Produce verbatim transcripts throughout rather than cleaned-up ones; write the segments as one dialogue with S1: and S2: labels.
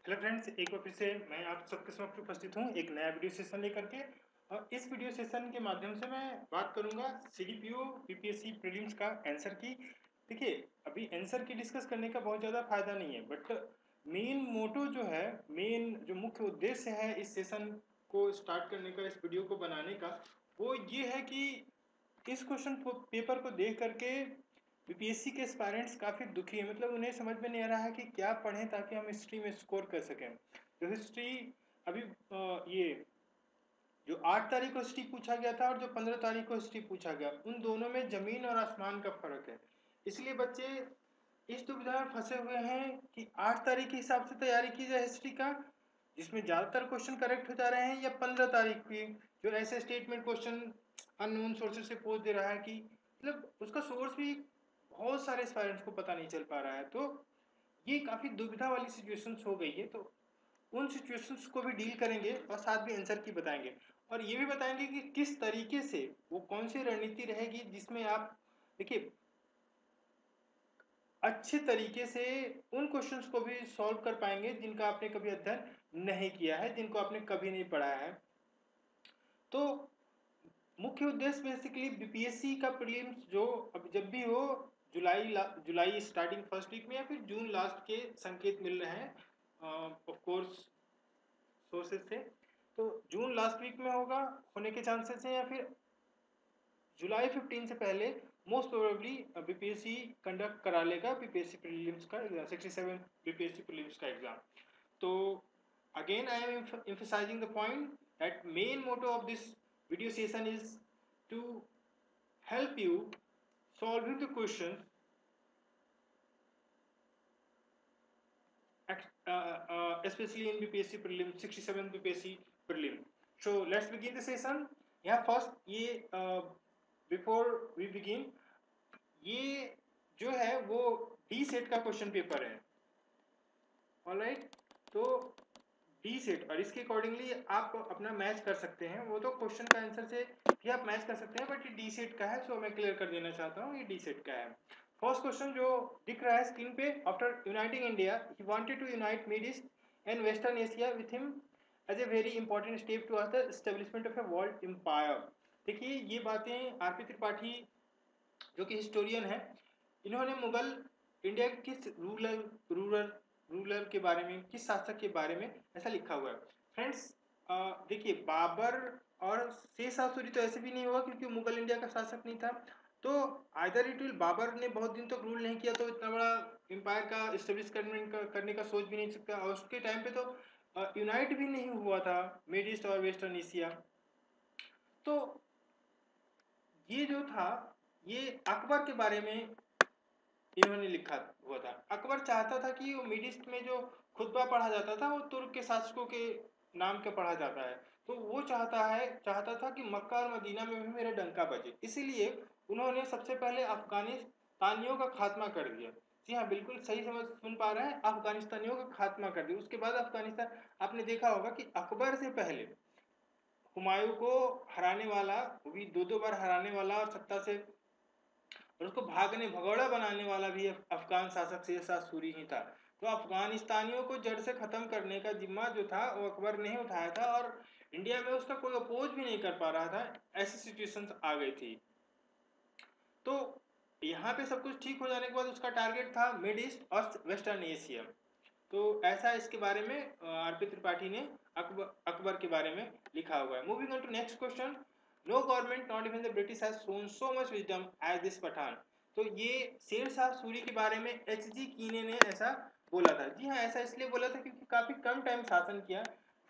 S1: Hello friends, एक बार फिर से मैं आप सबके समक्ष उपस्थित हूँ एक नया वीडियो सेशन लेकर के। और इस वीडियो सेशन के माध्यम से मैं बात करूँगा सीडीपीओ बीपीएससी प्रीलिम्स का आंसर की। देखिए, अभी आंसर की डिस्कस करने का बहुत ज़्यादा फायदा नहीं है, बट मेन मोटो जो है, मेन जो मुख्य उद्देश्य है इस सेशन को स्टार्ट करने का, इस वीडियो को बनाने का, वो ये है कि इस क्वेश्चन पेपर को देख करके बीपीएससी के एस्पायरेंट्स काफ़ी दुखी हैं। मतलब उन्हें समझ में नहीं आ रहा है कि क्या पढ़ें ताकि हम हिस्ट्री में स्कोर कर सकें। जो हिस्ट्री अभी आ, ये जो आठ तारीख को हिस्ट्री पूछा गया था और जो पंद्रह तारीख को हिस्ट्री पूछा गया, उन दोनों में ज़मीन और आसमान का फ़र्क है। इसलिए बच्चे इस दुविधा में फंसे हुए हैं कि आठ तारीख के हिसाब से तैयारी की जाए हिस्ट्री का, जिसमें ज़्यादातर क्वेश्चन करेक्ट हो जा रहे हैं, या पंद्रह तारीख की जो ऐसे स्टेटमेंट क्वेश्चन अननोन सोर्सेज से पूछ दे रहा है कि मतलब उसका सोर्स भी बहुत सारे एस्पायरेंट्स को पता नहीं चल पा रहा है। तो ये काफ़ी दुविधा वाली सिचुएशंस हो गई है। तो उन सिचुएशंस को भी डील करेंगे और साथ भी आंसर की बताएंगे, और ये भी बताएंगे कि किस तरीके से वो कौन सी रणनीति रहेगी जिसमें आप देखिए अच्छे तरीके से उन क्वेश्चंस को भी सॉल्व कर पाएंगे जिनका आपने कभी अध्ययन नहीं किया है, जिनको आपने कभी नहीं पढ़ा है। तो मुख्य उद्देश्य बेसिकली बीपीएससी का प्रीलिम्स जो अब जब भी हो, जुलाई जुलाई स्टार्टिंग फर्स्ट वीक में या फिर जून लास्ट के संकेत मिल रहे हैं ऑफ कोर्स सोर्सेज से। तो जून लास्ट वीक में होगा होने के चांसेस हैं, या फिर जुलाई फिफ्टीन से पहले मोस्ट प्रोबेबली बीपीएससी कंडक्ट करा लेगा बीपीएससी प्रीलिम्स का exam, sixty seven BPSC prelims का एग्जाम। तो again I am emphasizing the point that main motto of this video session is to help you solving the question uh, uh, especially in BPSC prelim sixty-seven BPSC prelim. So let's begin the session. यहाँ first ये uh, before we begin, ये जो है वो D set का question paper है। Alright, तो D set, और इसके अकॉर्डिंगली आप अपना मैच कर सकते हैं। वो तो क्वेश्चन का आंसर से भी आप मैच कर सकते हैं, बट ये डी सेट का है, सो मैं क्लियर कर देना चाहता हूँ ये डी सेट का है। फर्स्ट क्वेश्चन जो दिख रहा है स्क्रीन पे, after uniting India he wanted to unite Mid East and Western Asia with him as a very important step to the establishment of a world empire. देखिए, ये बातें आरपी त्रिपाठी जो कि हिस्टोरियन है, इन्होंने मुगल इंडिया के किस रूलर रूलर रूलर के बारे में, किस शासक के बारे में ऐसा लिखा हुआ है। फ्रेंड्स देखिए, बाबर और शेरशाह सूरी तो ऐसे भी नहीं हुआ क्योंकि मुगल इंडिया का शासक नहीं था। तो आइदर इट विल, बाबर ने बहुत दिन तक रूल नहीं किया तो इतना बड़ा एम्पायर का इस्टेब्लिश करने का करने का सोच भी नहीं सकता, और उसके टाइम पे तो यूनाइट भी नहीं हुआ था मिड ईस्ट और वेस्टर्न एशिया। तो ये जो था, ये अकबर के बारे में इन्होंने लिखा हुआ था। अकबर चाहता था कि वो मिड ईस्ट में जो खुतबा पढ़ा जाता था वो तुर्क के शासकों के नाम के पढ़ा जाता है, तो वो चाहता है चाहता था कि मक्का और मदीना में भी मेरा डंका बजे। इसीलिए उन्होंने सबसे पहले अफगानिस्तानियों का खात्मा कर दिया। जी हाँ, बिल्कुल सही समझ सुन पा रहे हैं, अफगानिस्तानियों का खात्मा कर दिया। उसके बाद अफगानिस्तान, आपने देखा होगा कि अकबर से पहले हुमायूं को हराने वाला, वो भी दो दो बार हराने वाला और सत्ता से और उसको भागने भगौड़ा बनाने वाला भी अफगान शासक शेरशाह सूरी ही था। तो अफगानिस्तानियों को जड़ से खत्म करने का जिम्मा जो था वो अकबर ने ही उठाया था, और इंडिया में उसका कोई अपोज भी नहीं कर पा रहा था, ऐसी सिचुएशंस आ गई थी। तो यहाँ पे सब कुछ ठीक हो जाने के बाद उसका टारगेट था मिड ईस्ट और वेस्टर्न एशिया। तो ऐसा इसके बारे में आरपी त्रिपाठी ने अकबर अकबर के बारे में लिखा हुआ है। Moving on to next question, no government not even the British has shown so much wisdom as this Pathan. तो ये शेरशाह सूरी के बारे में एच जी कीने ने ऐसा बोला था। जी हाँ, ऐसा इसलिए बोला था क्योंकि काफी कम टाइम शासन किया,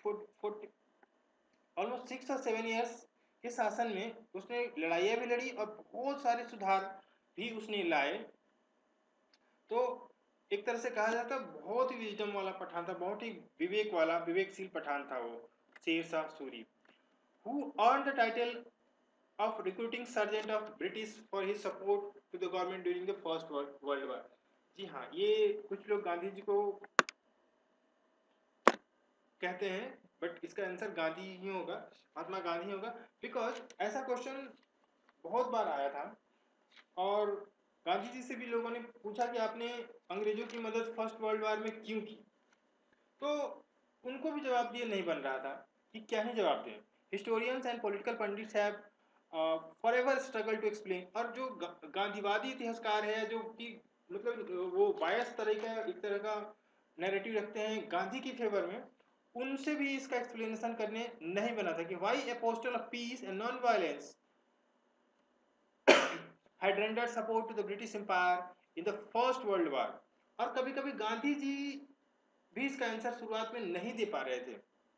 S1: ऑलमोस्ट सिक्स और सेवन ईयर्स के शासन में उसने लड़ाइयाँ भी लड़ी और बहुत सारे सुधार भी उसने लाए। तो एक तरह से कहा जाता है बहुत ही विजडम वाला पठान था, बहुत ही विवेक वाला विवेकशील पठान था वो Sher Shah Suri, who earned the title of recruiting sergeant of British for his support to the government during the first world war। जी हाँ, ये कुछ लोग गांधी जी को कहते हैं, बट इसका आंसर गांधी ही होगा, महात्मा गांधी होगा, बिकॉज ऐसा क्वेश्चन बहुत बार आया था। और गांधी जी से भी लोगों ने पूछा कि आपने अंग्रेजों की मदद फर्स्ट वर्ल्ड वार में क्यों की। तो उनको भी जवाब दिए नहीं बन रहा था कि क्या ही जवाब दें। Historians and political pundits have forever struggle to explain, और जो गा- गांधीवादी इतिहासकार है जो कि मतलब वो बायस तरह का एक तरह का नैरेटिव रखते हैं गांधी की फेवर में, उनसे भी इसका एक्सप्लेनेशन करने नहीं बना था कि why apostle of peace and non violence had rendered support to the British Empire in the First World War। और कभी कभी गांधी जी भी इसका आंसर शुरुआत में नहीं दे पा रहे थे।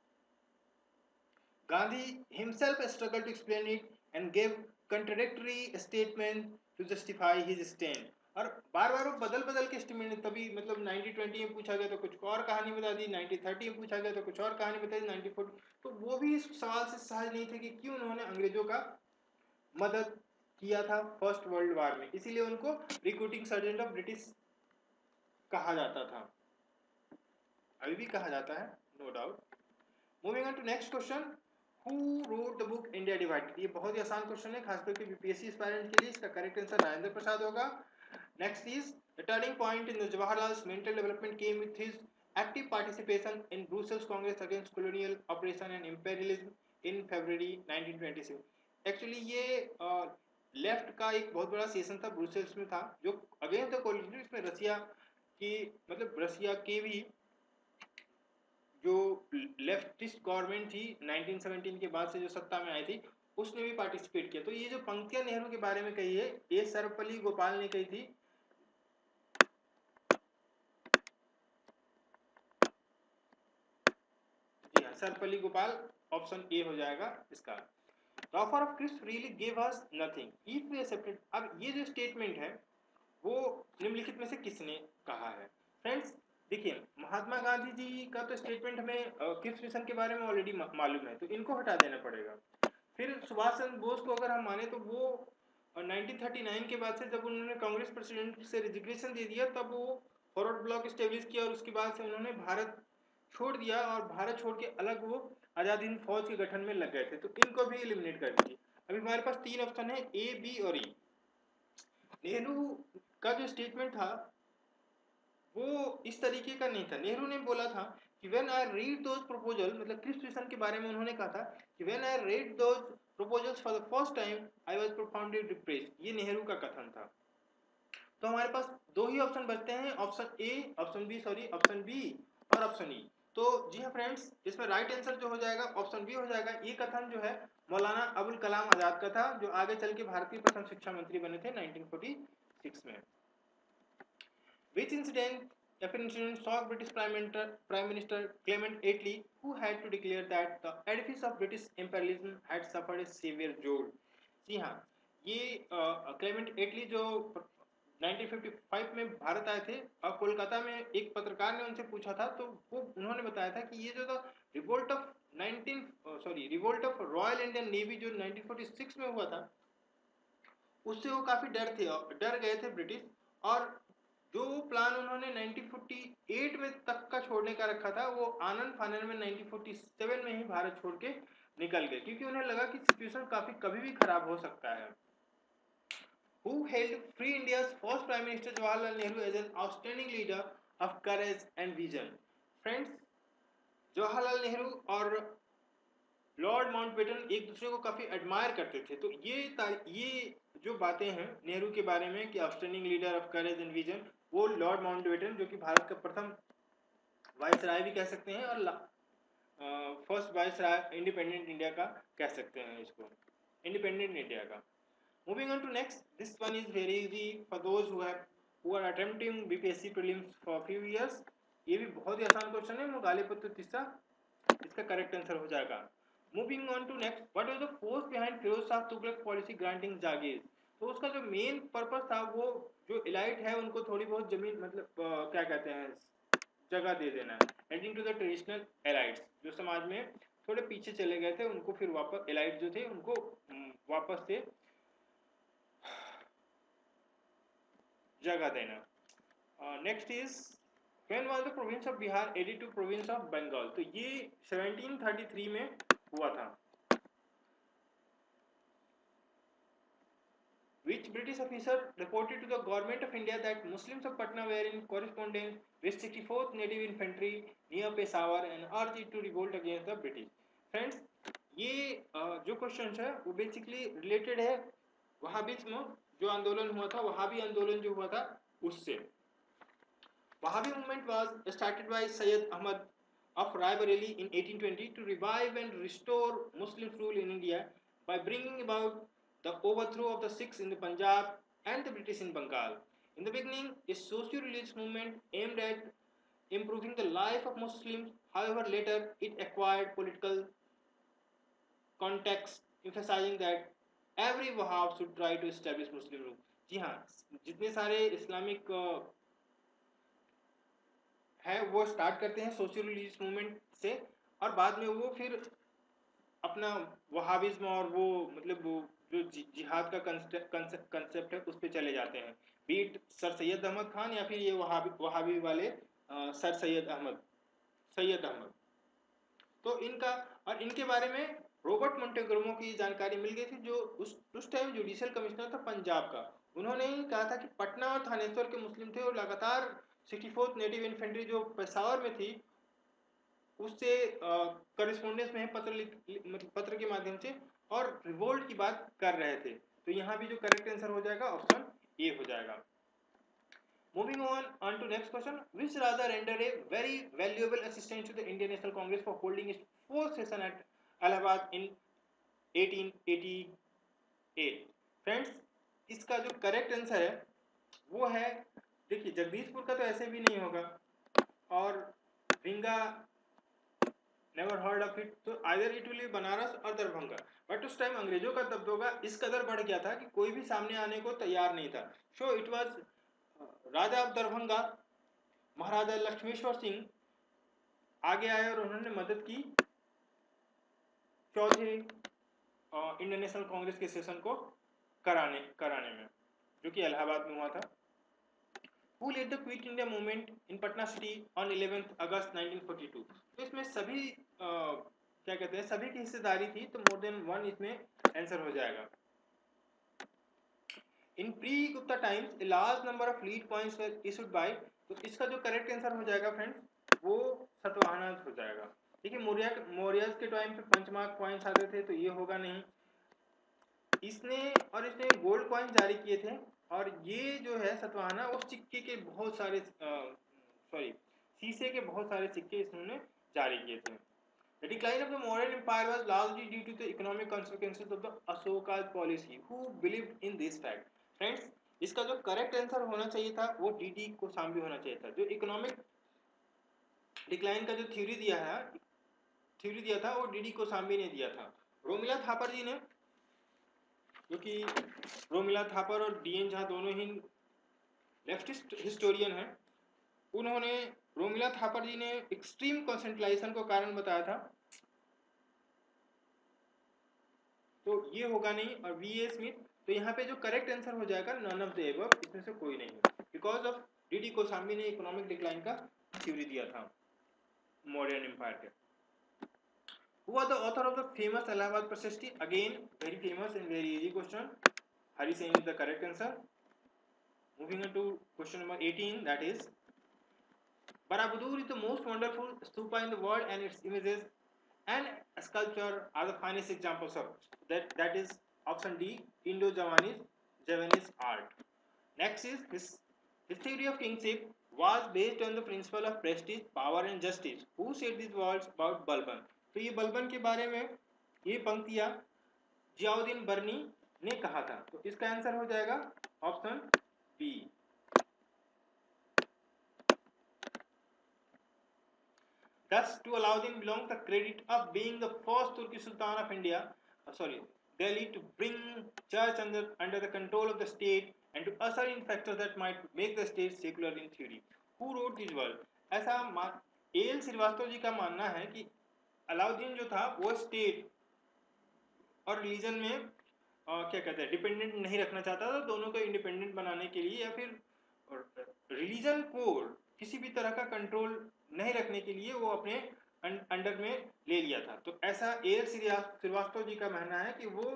S1: Gandhi himself struggled to explain it and gave contradictory statement to justify his stand। और बार बार वो बदल बदल के स्टेटमेंट, तभी मतलब नाइनटीन ट्वेंटी में पूछा गया तो कुछ और कहानी बता दी, नाइनटीन थर्टी में पूछा गया तो कुछ और कहानी बता दी, नाइनटीन फोर्टी, तो वो भी इस सवाल से सहज नहीं थे कि क्यों उन्होंने अंग्रेजों का मदद किया था फर्स्ट वर्ल्ड वार में, इसीलिए उनको रिक्रूटिंग सर्जेंट ऑफ ब्रिटिश कहा जाता था, अभी भी कहा जाता है, no doubt. Moving on to next question, who wrote the book India divided. ये बहुत ही आसान क्वेश्चन है, खासकर के बीपीएससी एस्पायरेंट के लिए। इसका करेक्ट आंसर राजेंद्र प्रसाद होगा। Next is the turning point in Jawaharlal mental development came with his active participation in Brussels Congress against colonial operation and imperialism in February nineteen twenty seven. Actually ये left uh, का एक बहुत बड़ा session था Brussels में था जो against the colonial, इसमें रसिया की मतलब रसिया के भी जो लेफ्टिस्ट गवर्नमेंट थी नाइनटीन सेवनटीन के बाद से जो सत्ता में आई थी, उसने भी पार्टिसिपेट किया। तो ये जो पंक्तियां नेहरू के बारे में कही है, ये सर्वपल्ली गोपाल ने कही थी। जी हाँ, सर्वपल्ली गोपाल, ऑप्शन ए हो जाएगा इसका। The offer of Cripps really give us nothing if we accepted. अब ये जो स्टेटमेंट है वो निम्नलिखित में से किसने कहा है? फ्रेंड्स देखिए, महात्मा गांधी जी का तो स्टेटमेंट हमें क्रिप्स मिशन के बारे में ऑलरेडी मालूम है, तो इनको हटा देना पड़ेगा। फिर सुभाष चंद्र बोस को अगर हम माने तो वो नाइनटीन थर्टी नाइन के बाद से जब उन्होंने कांग्रेस प्रेसिडेंट से रिजिग्नेशन दे दिया, तब वो फॉरवर्ड ब्लॉक स्टेब्लिश किया और उसके बाद से उन्होंने भारत छोड़ दिया और भारत छोड़ के अलग वो आजाद हिंद फौज के गठन में लग गए थे, तो इनको भी एलिमिनेट कर दीजिए। अभी हमारे पास तीन ऑप्शन है, ए बी और ई। नेहरू का जो स्टेटमेंट था वो इस तरीके का नहीं था। नेहरू ने बोला था कि when I read those proposal, मतलब क्रिप्स मिशन के बारे में उन्होंने कहा था कि when I read those proposals for the first time I was profoundly depressed. ये नेहरू का कथन था। तो हमारे पास दो ही ऑप्शन बचते हैं, option A, option B sorry option B और ऑप्शन ई। तो जी हाँ फ्रेंड्स, इसमें राइट आंसर जो हो जाएगा ऑप्शन बी हो जाएगा। ये कथन जो है मौलाना अबुल कलाम आजाद का था, जो आगे चल के भारत के प्रथम शिक्षा मंत्री बने थे नाइनटीन फोर्टी सिक्स में। Which incident, if an incident shocked British Prime Minister, Prime Minister Clement Attlee, who had to declare that the edifice of British imperialism had suffered a severe jolt। जी हाँ, ये Clement एटली जो nineteen fifty five में भारत आए थे और कोलकाता में एक पत्रकार ने उनसे पूछा था, तो वो उन्होंने बताया था कि ये जो था revolt of nineteen sorry revolt of Royal Indian Navy जो नाइनटीन फोर्टी सिक्स में हुआ था, उससे वो काफी डर थे डर गए थे ब्रिटिश। और जो प्लान उन्होंने नाइनटीन फोर्टी एट में तक का छोड़ने का रखा था, वो आनंद फानन में नाइनटीन फोर्टी सेवन में ही भारत छोड़ के निकल गए, क्योंकि उन्हें लगा कि सिचुएशन काफी कभी भी खराब हो सकता है। Who held free India's first Prime Minister Jawaharlal Nehru as an outstanding leader of courage and vision। Friends, Jawaharlal Nehru और लॉर्ड माउंटबेटन एक दूसरे को काफी एडमायर करते थे। तो ये ये जो बातें हैं नेहरू के बारे में कि outstanding leader of courage and vision, वो लॉर्ड माउंटबेटन जो कि भारत का प्रथम वाइसराय भी कह सकते हैं और फर्स्ट वाइसराय इंडिपेंडेंट इंडिया का कह सकते हैं इसको, इंडिपेंडेंट इंडिया का। Moving on to next, this one is very easy for those who have who are attempting BPSC prelims for few years. ये भी बहुत ही आसान क्वेश्चन है, गालिपत्र तीसरा इसका करेक्ट आंसर हो जाएगा। Moving on to next, what was the force behind Firoz Shah Tughlaq policy granting jagir. तो उसका जो मेन पर्पस था वो जो इलाइट है उनको थोड़ी बहुत जमीन मतलब uh, क्या कहते हैं जगह दे देना है, heading to the traditional elites जो समाज में थोड़े पीछे चले गए थे, उनको फिर वापस एलाइट जो थे उनको वापस से जगह देना। Next is when was the province of Bihar added to province of Bengal. तो ये सेवनटीन थर्टी थ्री में हुआ था। Which British officer reported to the government of India that Muslims of Patna were in correspondence with sixty-fourth Native Infantry near Peshawar and urged it to revolt against the British. Friends, ये जो question है वो basically related है वहाबिज्म जो आंदोलन हुआ था, वहाबी आंदोलन जो हुआ था उससे. Wahhabi movement was started by Sayyid Ahmad of Raebareli in eighteen twenty to revive and restore Muslim rule in India by bringing about the overthrow of the Sikhs in the Punjab and the British in Bengal. In the beginning, a socio-religious movement aimed at improving the life of Muslims. However, later it acquired political context, emphasizing that every Wahhab should try to establish Muslim rule. जी हाँ, जितने सारे Islamic है वो start करते हैं social religious movement से और बाद में वो फिर अपना वहाबिज्म और वो मतलब वो जो जि, जिहाद का कंसेप्ट है उस पर चले जाते हैं, बीट सर सैयद अहमद खान या फिर ये वहाबी वहाबी वाले आ, सर सैयद अहमद सैयद अहमद. तो इनका और इनके बारे में रॉबर्ट मोंटेगोमो की जानकारी मिल गई थी जो उस उस टाइम जुडिशियल कमिश्नर था पंजाब का. उन्होंने ही कहा था कि पटना और थानेश्वर के मुस्लिम थे और लगातार सिक्सटी फोर्थ नेटिव इन्फेंट्री जो पेशावर में थी उससे करस्पॉन्डेंस में पत्र मतलब पत्र के माध्यम से और रिवोल्ट की बात कर रहे थे. तो यहाँ भी जो करेक्ट आंसर हो जाएगा ऑप्शन ए हो जाएगा. Moving on on to next question, which Raja rendered a very valuable assistance to the Indian National Congress for holding its fourth session at Allahabad in eighteen eighty-eight. Friends, इसका जो correct answer है वो है, देखिए जगदीशपुर का तो ऐसे भी नहीं होगा और Bhinga never heard of it, तो either it will be Banaras और दरभंगा. बट उस टाइम अंग्रेजों का दबदबा इस कदर बढ़ गया था कि कोई भी सामने आने को तैयार नहीं था. So it was Raja of Darbhanga Maharaja Lakshmeshwar Singh आगे आए और उन्होंने मदद की चौथे इंडियन नेशनल कांग्रेस के सेशन को कराने कराने में जो कि इलाहाबाद में हुआ था. Who led the Quit India movement in Patna city on eleventh August nineteen forty-two. तो इसमें सभी आ, क्या कहते हैं सभी की हिस्सेदारी थी, तो मोर देन वन इसमें आंसर हो जाएगा. In pre-Gupta times, a large number of lead coins were issued by, तो इसका जो करेक्ट आंसर हो जाएगा फ्रेंड्स वो सतवाहना हो जाएगा. देखिए मौर्य मौर्यस के टाइम पे पंचमार्क कॉइन्स आते थे तो ये होगा नहीं. इसने और इसने गोल्ड कॉइन जारी किए थे और ये जो है सतवाहना वो सिक्के के बहुत सारे सॉरी शीशे के बहुत सारे सिक्के इसने जारी किए थे. The decline of the Mauryan Empire was largely due to the economic consequences of the Ashoka's policy. Who believed in this fact? Friends, इसका जो करेक्ट आंसर होना चाहिए था वो डी डी कोसाम्बी होना चाहिए था. जो इकोनॉमिक डिक्लाइन का जो थ्योरी दिया है थ्योरी दिया था वो डी डी कोसाम्बी ने दिया था. रोमिला थापर जी ने, जो कि रोमिला थापर और डी एन झा दोनों ही लेफ्टिस्ट हिस्टोरियन हैं, उन्होंने रोमिला थापर जी ने एक्सट्रीम कॉन्सेंट्रेशन को कारण बताया था. तो ये होगा नहीं. और वी ए स्मिथ, तो यहाँ पे जो करेक्ट आंसर हो जाएगा नन ऑफ द एबव, इसमें से कोई नहीं, because of D D Kosambi ने इकोनॉमिक डिक्लाइन का थ्योरी दिया था मौर्यन एम्पायर के. Who was the author of the famous Allahabad Prashasti? Again, very famous and very easy question. Hari Singh is the correct answer. Moving on to question number eighteen, that is, Barabudur is the most wonderful stupa in the world and its images and sculpture are the finest examples of that. That is option D, Indo-Javanese Javanese art. Next is his, his theory of kingship was based on the principle of prestige, power and justice. Who said these words about Balban? तो ये बलबन के बारे में ये पंक्तियां जियाउद्दीन बर्नी ने कहा था. तो इसका आंसर हो जाएगा option B. Thus, to Alauddin belongs the credit of being the first Turkish Sultan of India, uh, sorry, Delhi, to bring church under under the control of the state and to usher in factors that might make the state secular in theory. Who wrote these words? ऐसा A L Srivastava ji का मानना है कि अलाउद्दीन जो था वो state और religion में आ, क्या कहते हैं डिपेंडेंट नहीं रखना चाहता था. दोनों को इंडिपेंडेंट बनाने के लिए या फिर रिलीजन को किसी भी तरह का कंट्रोल नहीं रखने के लिए वो अपने अंडर में ले लिया था. तो ऐसा ए एल श्रीवास्तव जी का मानना है कि वो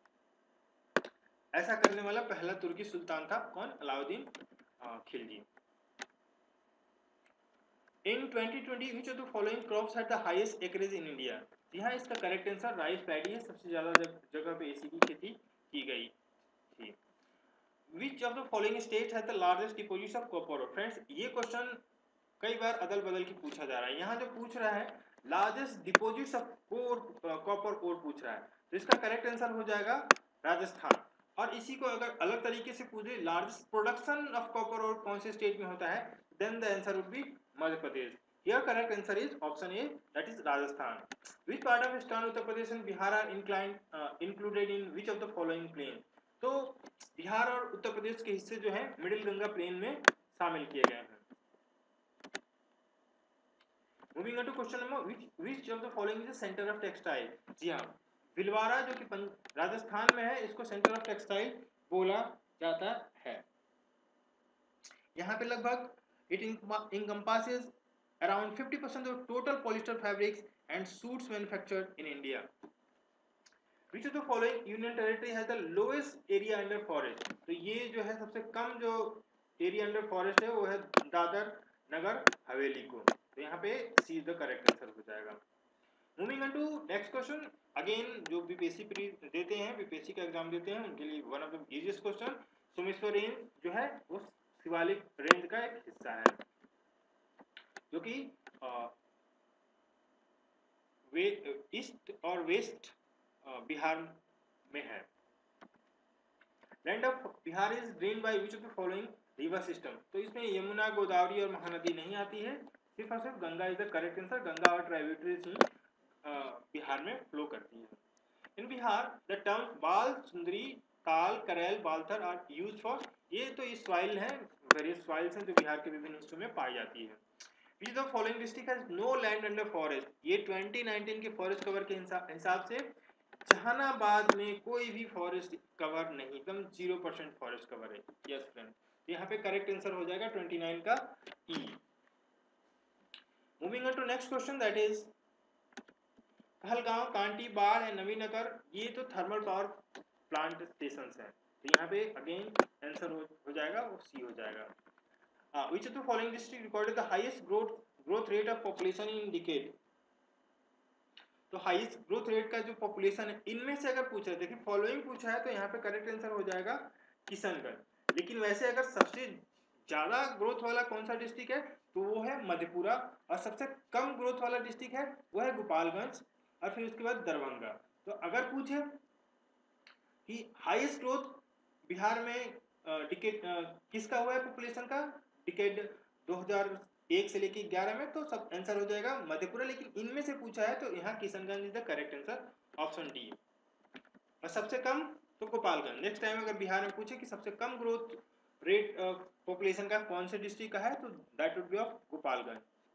S1: ऐसा करने वाला पहला तुर्की सुल्तान था. कौन? Alauddin Khilji. In twenty twenty which of the following crops had the highest acreage in India? यहाँ इसका करेक्ट आंसर राइस पैडी है, सबसे ज्यादा जगह पे इसी की खेती की गई थी। Which of the following state has the largest deposits of copper? Friends ये क्वेश्चन कई बार अदल बदल के पूछा जा रहा है। यहाँ जो पूछ रहा है largest deposits of copper ore पूछ रहा है, तो इसका करेक्ट आंसर हो जाएगा राजस्थान। और इसी को अगर अलग तरीके से पूछे largest production of copper ore कौन से स्टेट में होता है, then the answer would be Madhya Pradesh. Here correct answer is option A, that is Rajasthan. Which part of Eastern Uttar Pradesh and Bihar are inclined uh, included in which of the following plain? तो बिहार और उत्तर प्रदेश के हिस्से जो हैं middle Ganga plane में शामिल किए गए हैं। Moving on to question number, which which of the following is the center of textile? जी हाँ, भिलवाड़ा जो कि राजस्थान में है, इसको सेंटर ऑफ टेक्सटाइल बोला जाता है। यहाँ पे लगभग it encompasses around fifty percent of total polyester fabrics and suits manufactured in India. Which of the following union territory has the lowest area under forest? तो ये जो है सबसे कम जो एरिया अंडर फॉरेस्ट है वो है दादर नगर हवेली को, तो यहाँ पे C is the correct answer हो जाएगा। Moving on to next question, again जो बीपीएससी देते हैं, बीपीएससी का एग्जाम देते हैं, उनके लिए one of the easiest question. Someshwar range जो है वो शिवालिक रेंज का एक हिस्सा है जो कि वे ईस्ट और वेस्ट बिहार में है। Land of Bihar is drain by which of the following river system? तो इसमें यमुना, गोदावरी और महानदी नहीं आती है, सिर्फ और सिर्फ Ganga is the correct answer. Ganga और ट्राइब्यूटरीज ही बिहार में फ्लो करती है। इन बिहार द टर्म बाल, सुंदरी, ताल, करेल, बालथर आर यूज्ड फॉर, ये तो इस सॉइल है, वेरियस सॉइल्स हैं जो बिहार के विभिन्न हिस्सों में पाई जाती है। Which of the following district has no land under forest? ये ट्वेंटी नाइनटीन के फॉरेस्ट कवर के हिसाब से जहानाबाद में कोई भी फॉरेस्ट कवर नहीं, एकदम जीरो परसेंट फॉरेस्ट कवर है। यस फ्रेंड, तो यहाँ पे करेक्ट आंसर हो जाएगा ट्वेंटी नाइन का E. Moving on to next question, that is Pahalgaon, Kanti, Barh and Navinagar, ये तो थर्मल पावर प्लांट स्टेशन है, तो यहाँ पे अगेन आंसर हो, हो जाएगा वो सी हो जाएगा। Uh, which of the following district recorded the highest growth growth rate of population in decade? तो हाईएस्ट ग्रोथ रेट का जो पॉपुलेशन है इनमें से अगर पूछा है, देखिए फॉलोइंग पूछा है तो यहाँ पे करेक्ट आंसर हो जाएगा किशनगढ़। लेकिन वैसे अगर सबसे ज्यादा ग्रोथ वाला कौन सा डिस्ट्रिक्ट है तो वो है मधेपुरा, और सबसे कम ग्रोथ वाला डिस्ट्रिक्ट है वो है गोपालगंज, और फिर उसके बाद दरभंगा। तो अगर पूछे कि हाईएस्ट ग्रोथ बिहार में डिकेड किसका हुआ है पॉपुलेशन का डिकेड दो हज़ार एक से लेके ग्यारह में, तो सब आंसर हो जाएगा मधेपुरा। लेकिन इनमें से पूछा है तो यहाँ Kishanganj is the correct answer, option D. और सबसे कम तो गोपालगंज। नेक्स्ट टाइम अगर बिहार में पूछे कि सबसे कम ग्रोथ रेट पॉपुलेशन का कौन से डिस्ट्रिक्ट का है तो that would be of Gopalganj.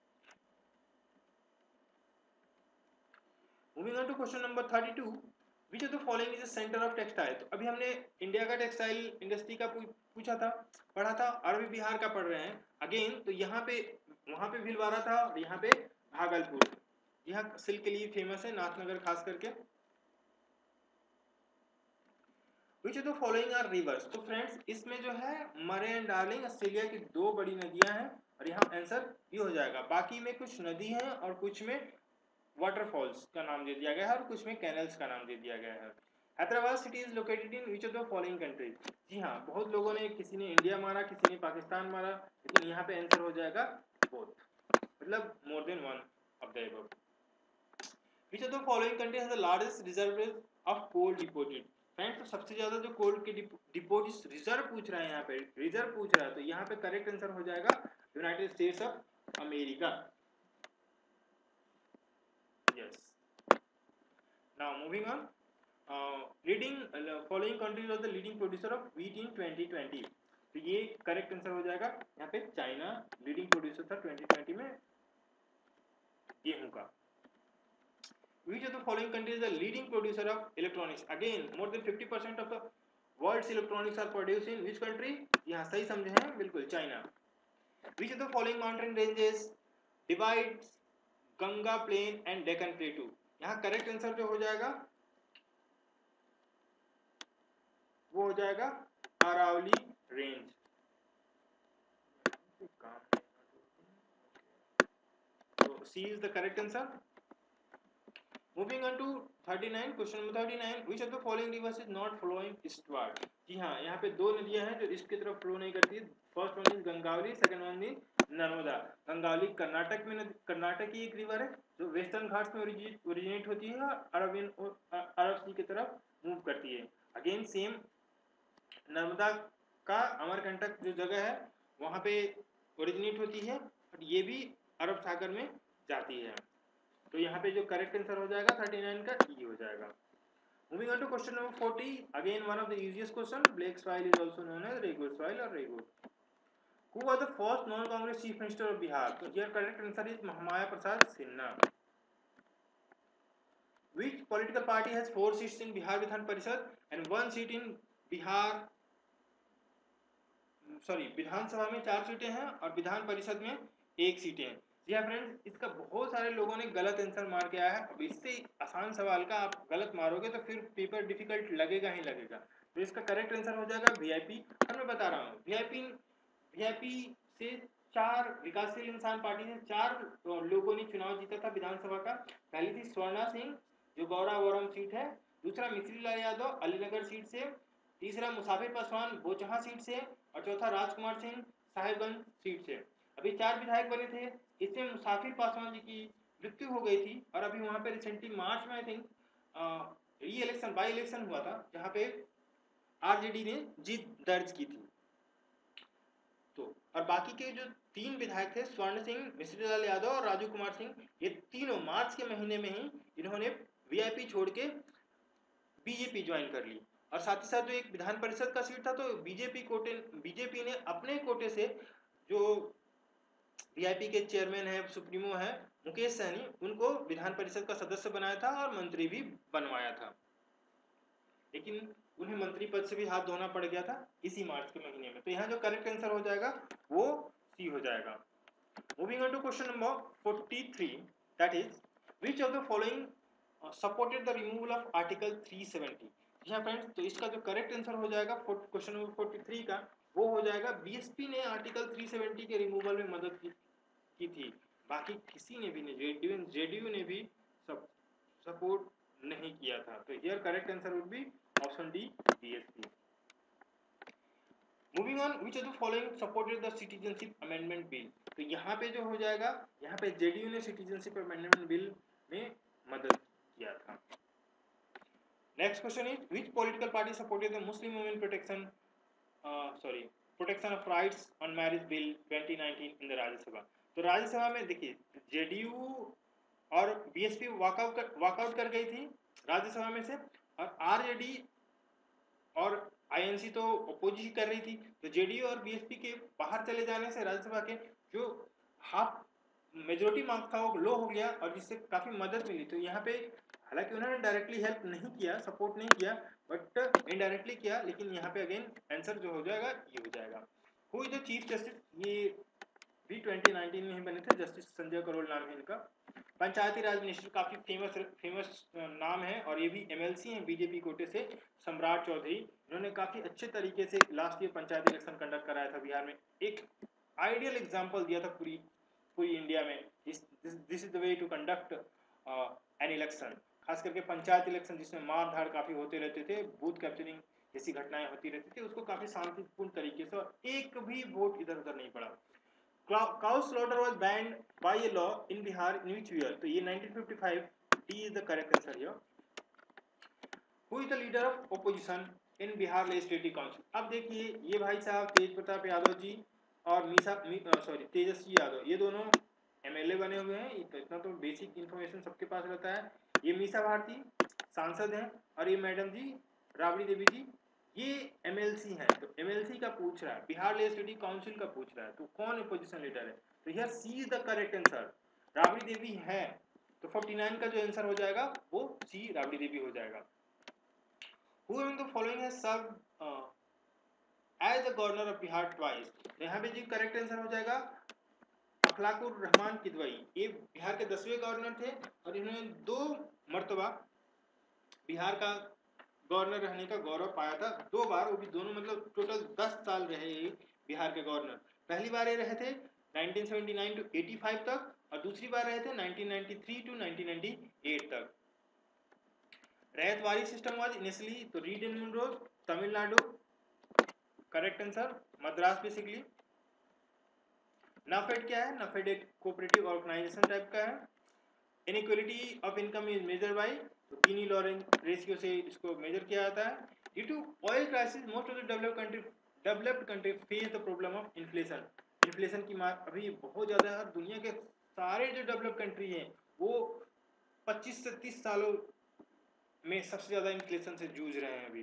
S1: Moving on to question number thirty two, which of the following is the centre of textile? तो अभी हमने इंडिया का टेक्सटाइल इंडस्ट्री का पूछा था, पढ़ा था, और अभी बिहार का पढ़ रहे हैं अगेन। तो यहाँ पे वहां पे भीलवाड़ा था और यहाँ पे भागलपुर, यहाँ सिल्क के लिए फेमस है, नाथनगर खास करके। Which of the following are rivers? तो फ्रेंड्स इसमें जो है मरे एंड डार्लिंग ऑस्ट्रेलिया की दो बड़ी नदियां हैं, और यहाँ आंसर ये हो जाएगा। बाकी में कुछ नदी है और कुछ में वाटरफॉल्स का नाम दे दिया गया है और कुछ में कैनल्स का नाम दे दिया गया है। Hyderabad city is located in which of the following country? जी हाँ, बहुत लोगों ने, किसी ने इंडिया मारा, किसी ने पाकिस्तान मारा, लेकिन यहाँ पे आंसर हो जाएगा बोथ, मतलब more than one of the above. Which of the following country has the largest reserve of coal deposit? Friends, तो सबसे ज्यादा जो कोल के डिपोजिट रिजर्व पूछ रहा है, यहाँ पे रिजर्व पूछ रहा है, तो यहाँ पे करेक्ट आंसर हो जाएगा United States of America. Yes. Now moving on, uh, leading uh, following countries are the leading producer of wheat in twenty twenty? तो ये करेक्ट आंसर हो जाएगा, यहाँ पे चाइना लीडिंग प्रोड्यूसर था ट्वेंटी ट्वेंटी में गेहूं का। Which of the following countries is the leading producer of electronics? Again, more than fifty percent of the world's electronics are produced in which country? यहाँ सही समझे हैं, बिल्कुल China. Which of the following mountain ranges divides Ganga plain and Deccan plateau? यहाँ correct answer जो हो जाएगा वो हो जाएगा Aravalli range. C is the correct answer. Moving on to thirty-nine, question number thirty-nine, which of the following rivers is not flowing eastward? जी हाँ, यहाँ पे दो नदियाँ हैं जो ईस्ट की तरफ फ्लो नहीं करती. First one is Gangavali, second one is Narmada. Gangavali Karnataka में, कर्नाटक की एक रिवर है जो वेस्टर्न घाट्स में ओरिजिनेट होती है और अरबियन अरब सी की तरफ मूव करती है. अगेन सेम नर्मदा का अमरकंटक जो जगह है वहाँ पे ओरिजिनेट होती है और ये भी अरब सागर में जाती है. तो यहाँ पे जो करेक्ट आंसर हो जाएगा उनतालीस का ई हो जाएगा. Moving on to question number forty, again one of the easiest question. Black soil is also known as regular soil और regular. Who was the first non Congress chief minister of Bihar? तो here correct answer is Mahamaya Prasad Sinha. Which political party has four seats in Bihar Vidhan Parishad and one seat in Bihar, sorry विधानसभा में चार सीटें हैं और विधान परिषद में एक सीटें हैं. जी हाँ फ्रेंड्स, इसका बहुत सारे लोगों ने गलत आंसर मार के आया है. अब इससे आसान सवाल का आप गलत मारोगे तो फिर पेपर डिफिकल्ट लगेगा ही लगेगा. तो इसका करेक्ट आंसर हो जाएगा वीआईपी. और मैं बता रहा हूँ वीआईपी वीआईपी से चार विकासशील इंसान पार्टी से चार लोगों ने चुनाव जीता था विधानसभा का. पहली थी स्वर्णा सिंह जो गौरावरम सीट है. दूसरा मिश्री लाल यादव अलीनगर सीट से. तीसरा मुसाफिर पासवान बोचहा सीट से. और चौथा राजकुमार सिंह साहिबगंज सीट से. अभी चार विधायक बने थे. इसमें मुसाफिर पासवान जी की मृत्यु हो गई थी और अभी वहां पे रिसेंटली मार्च में I think re election by election हुआ था जहां पे आरजेडी ने जीत दर्ज की थी. तो और बाकी के जो तीन विधायक थे स्वर्ण सिंह, मिश्री लाल यादव और राजू कुमार सिंह, ये तीनों मार्च के महीने में ही इन्होंने वीआईपी छोड़ के बीजेपी ज्वाइन कर ली. और साथ ही साथ जो एक विधान परिषद का सीट था तो बीजेपी कोटे बीजेपी ने अपने कोटे से जो वीआईपी के चेयरमैन है सुप्रीमो है मुकेश सहनी, उनको विधान परिषद का सदस्य बनाया था और मंत्री भी बनवाया था. लेकिन उन्हें मंत्री पद से भी हाथ धोना पड़ गया था इसी मार्च के महीने में. तो यहाँ जो करेक्ट आंसर हो जाएगा वो सी हो जाएगा. Moving on to question number forty-three, that is which of the following supported the removal of article three seventy? यहाँ फ्रेंड्स तो इसका जो करेक्ट आंसर हो जाएगा क्वेश्चन नंबर forty-three का वो हो जाएगा बीएसपी ने आर्टिकल three seventy के रिमूवल में मदद की, की थी. बाकी किसी ने भी नहीं, जेडीयू जेडीयू ने भी सब सपोर्ट नहीं किया था. तो here correct answer would be option D BSP. Moving on, which of the following supported the citizenship amendment bill? तो यहाँ पे जो हो जाएगा यहाँ पे जेडीयू ने सिटीजनशिप अमेंडमेंट बिल में मदद किया था. Next question is which political party supported the Muslim women protection sorry protection of rights on marriage bill twenty nineteen in the Rajya Sabha? तो राज्यसभा में देखिए जेडीयू और बीएसपी वॉकआउट वॉकआउट कर गई थी राज्यसभा में से और आरजेडी और आईएनसी तो अपोजिशन कर रही थी. तो जेडीयू और बीएसपी के बाहर चले जाने से राज्यसभा के जो हाफ मेजोरिटी मार्क्स था वो लो हो गया और जिससे काफी मदद मिली. तो यहाँ पे हालांकि उन्होंने डायरेक्टली हेल्प नहीं किया, सपोर्ट नहीं किया, बट इनडायरेक्टली किया. लेकिन यहाँ पे अगेन आंसर जो हो जाएगा ये हो जाएगा. Who is the chief justice? ये भी twenty nineteen में ही बने थे. जस्टिस संजय करोल नाम है इनका. पंचायती राज मिनिस्टर, काफी फेमस फेमस नाम है और ये भी एमएलसी हैं बीजेपी कोटे से. सम्राट चौधरी, इन्होंने काफी अच्छे तरीके से last year panchayati election conduct कराया था बिहार में. एक आइडियल एग्जांपल दिया था पूरी पूरी इंडिया में. This is the way to conduct an election. खास करके पंचायत इलेक्शन जिसमें मार धाड़ काफी होते रहते थे, बूथ कैप्चरिंग जैसी घटनाएं होती रहती थी, उसको काफी शांतिपूर्ण तरीके से और एक भी वोट इधर उधर नहीं पड़ा. Cow slaughter was banned by a law in Bihar in which year? तो ये nineteen fifty-five. D is the correct answer here. Who is the leader of opposition in Bihar Legislative Council? अब देखिए ये भाई साहब तेज प्रताप यादव जी और मीसा सॉरी तेजस्वी यादव, ये दोनों एमएलए बने हुए हैं. तो इतना तो बेसिक इन्फॉर्मेशन सबके पास रहता है. ये मीसा भारती सांसद हैं और ये मैडम जी राबड़ी देवी जी ये एमएलसी हैं. तो एमएलसी का पूछ रहा है, बिहार लेजिस्लेटिव काउंसिल का पूछ रहा है, तो कौन अपोजिशन लीडर है? तो here C is the correct answer. Rabri Devi है. तो forty-nine का जो आंसर हो जाएगा वो सी राबड़ी देवी हो जाएगा. Who among the following has served uh, as the governor of Bihar twice? तो यहाँ पे जी करेक्ट आंसर हो जाएगा अखलाकुर रहमान किदवई. ये बिहार के दसवें गवर्नर थे और इन्होंने दो मर्तबा बिहार का गवर्नर रहने का गौरव पाया था. दो बार, वो भी दोनों मतलब टोटल दस साल रहे बिहार के गवर्नर. पहली बार ये रहे थे nineteen seventy-nine to eighty-five तक और दूसरी बार रहे थे nineteen ninety three to nineteen ninety eight तक। रैयतवाड़ी सिस्टम वाज इनिशियली तो read in Munro Tamil Nadu, correct answer, Madras basically. NAFED क्या है? नाफेड एक कोऑपरेटिव ऑर्गेनाइजेशन टाइप का है। Inequality of income is measure by, तो कीनी लॉरेंज रेशियो से इसको मेजर किया जाता है। Due to oil crisis most of the developed country developed country face the problem of inflation. Inflation की मार अभी बहुत ज़्यादा है। दुनिया के सारे जो डेवलप्ड कंट्री हैं वो पच्चीस से तीस सालों में सबसे ज़्यादा इन्फ्लेशन से जूझ रहे हैं अभी।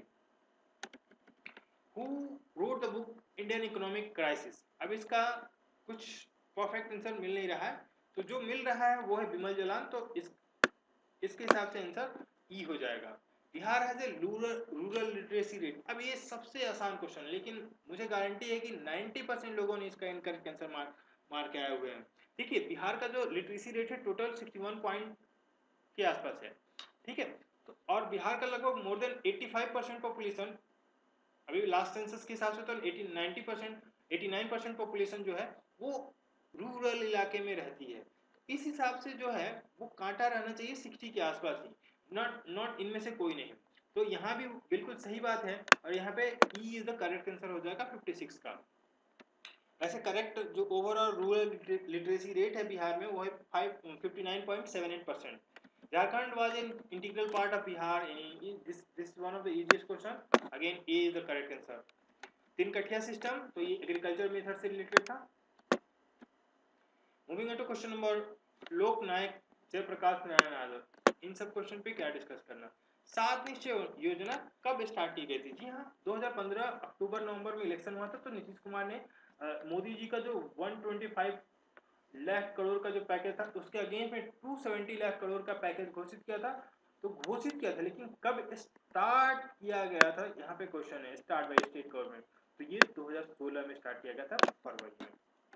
S1: Who wrote the book Indian Economic Crisis? अब इसका कुछ परफेक्ट आंसर मिल नहीं रहा है, तो जो मिल रहा है वो है बिमल जलान, तो इस इसके हिसाब से आंसर ई हो जाएगा। Bihar has a rural rural literacy rate. अब ये सबसे आसान क्वेश्चन, लेकिन मुझे गारंटी है कि नब्बे परसेंट लोगों ने इसका इनकरेक्ट आंसर मार मार के आए हुए हैं। देखिए बिहार का जो लिटरेसी रेट है टोटल इकसठ पॉइंट के आसपास है, ठीक है। तो और बिहार का लगभग मोर देन पचासी परसेंट पॉपुलेशन, अभी लास्ट सेंसस के हिसाब से तो नब्बे परसेंट नवासी परसेंट पॉपुलेशन जो है वो रूरल इलाके में रहती है। इस हिसाब से जो है वो कांटा रहना चाहिए साठ के आसपास ही, नॉट नॉट इनमें से कोई नहीं। तो यहाँ भी बिल्कुल सही बात है, और यहाँ पे E is the correct answer हो जाएगा छप्पन का। ऐसे करेक्ट जो ओवरऑल रूरल लिटरेसी रेट है बिहार में वो है fifty nine point seven eight percent. Jharkhand was an integral part of Bihar. This this is one of the easiest question. Again, A is the correct answer. तीन कठिया system, तो ये agriculture method से related था। Moving on to question number Lok Nayak Jayaprakash Narayan आजाद, इन सब question पे क्या discuss करना। सात निश्चय योजना कब स्टार्ट की गई थी? जी हाँ, दो हज़ार पंद्रह अक्टूबर नवंबर में इलेक्शन हुआ था, तो नीतीश कुमार ने मोदी जी का जो एक सौ पच्चीस लाख करोड़ का जो पैकेज था उसके अगेंस्ट में दो सौ सत्तर लाख करोड़ का पैकेज घोषित किया था। तो घोषित किया था, लेकिन कब स्टार्ट किया गया था, यहाँ पे क्वेश्चन है। स्टार्ट बाय स्टेट गवर्नमेंट, तो ये दो हज़ार सोलह में स्टार्ट किया गया था फरवरी में।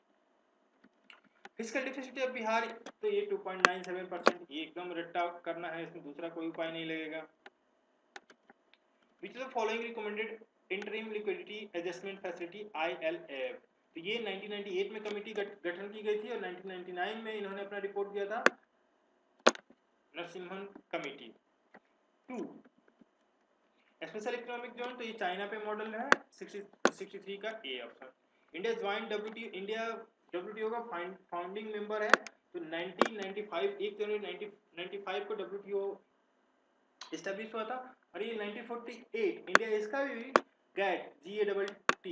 S1: फिस्कल डेफिसिट ऑफ बिहार, तो ये two point nine seven percent, ये एकदम रट्टा करना है, इसमें दूसरा कोई उपाय नहीं लगेगा। Which of the following recommended interim liquidity adjustment facility I L F? तो ये नाइनटीन नाइंटी एट में कमेटी गठन की गई थी और नाइनटीन नाइंटी नाइन में इन्होंने अपना रिपोर्ट दिया था, Narasimhan committee. To special economic zone, तो ये चाइना पे मॉडल है, सिक्सटी थ्री का A option. India join WTO, India WTO का फाउंडिंग मेंबर है, तो नाइनटीन नाइंटी फाइव एक जनवरी नाइनटीन नाइंटी फाइव को डब्ल्यूटीओ एस्टैब्लिश हुआ था। और ये नाइनटीन फोर्टी एट इंडिया इसका भी GATT G A double T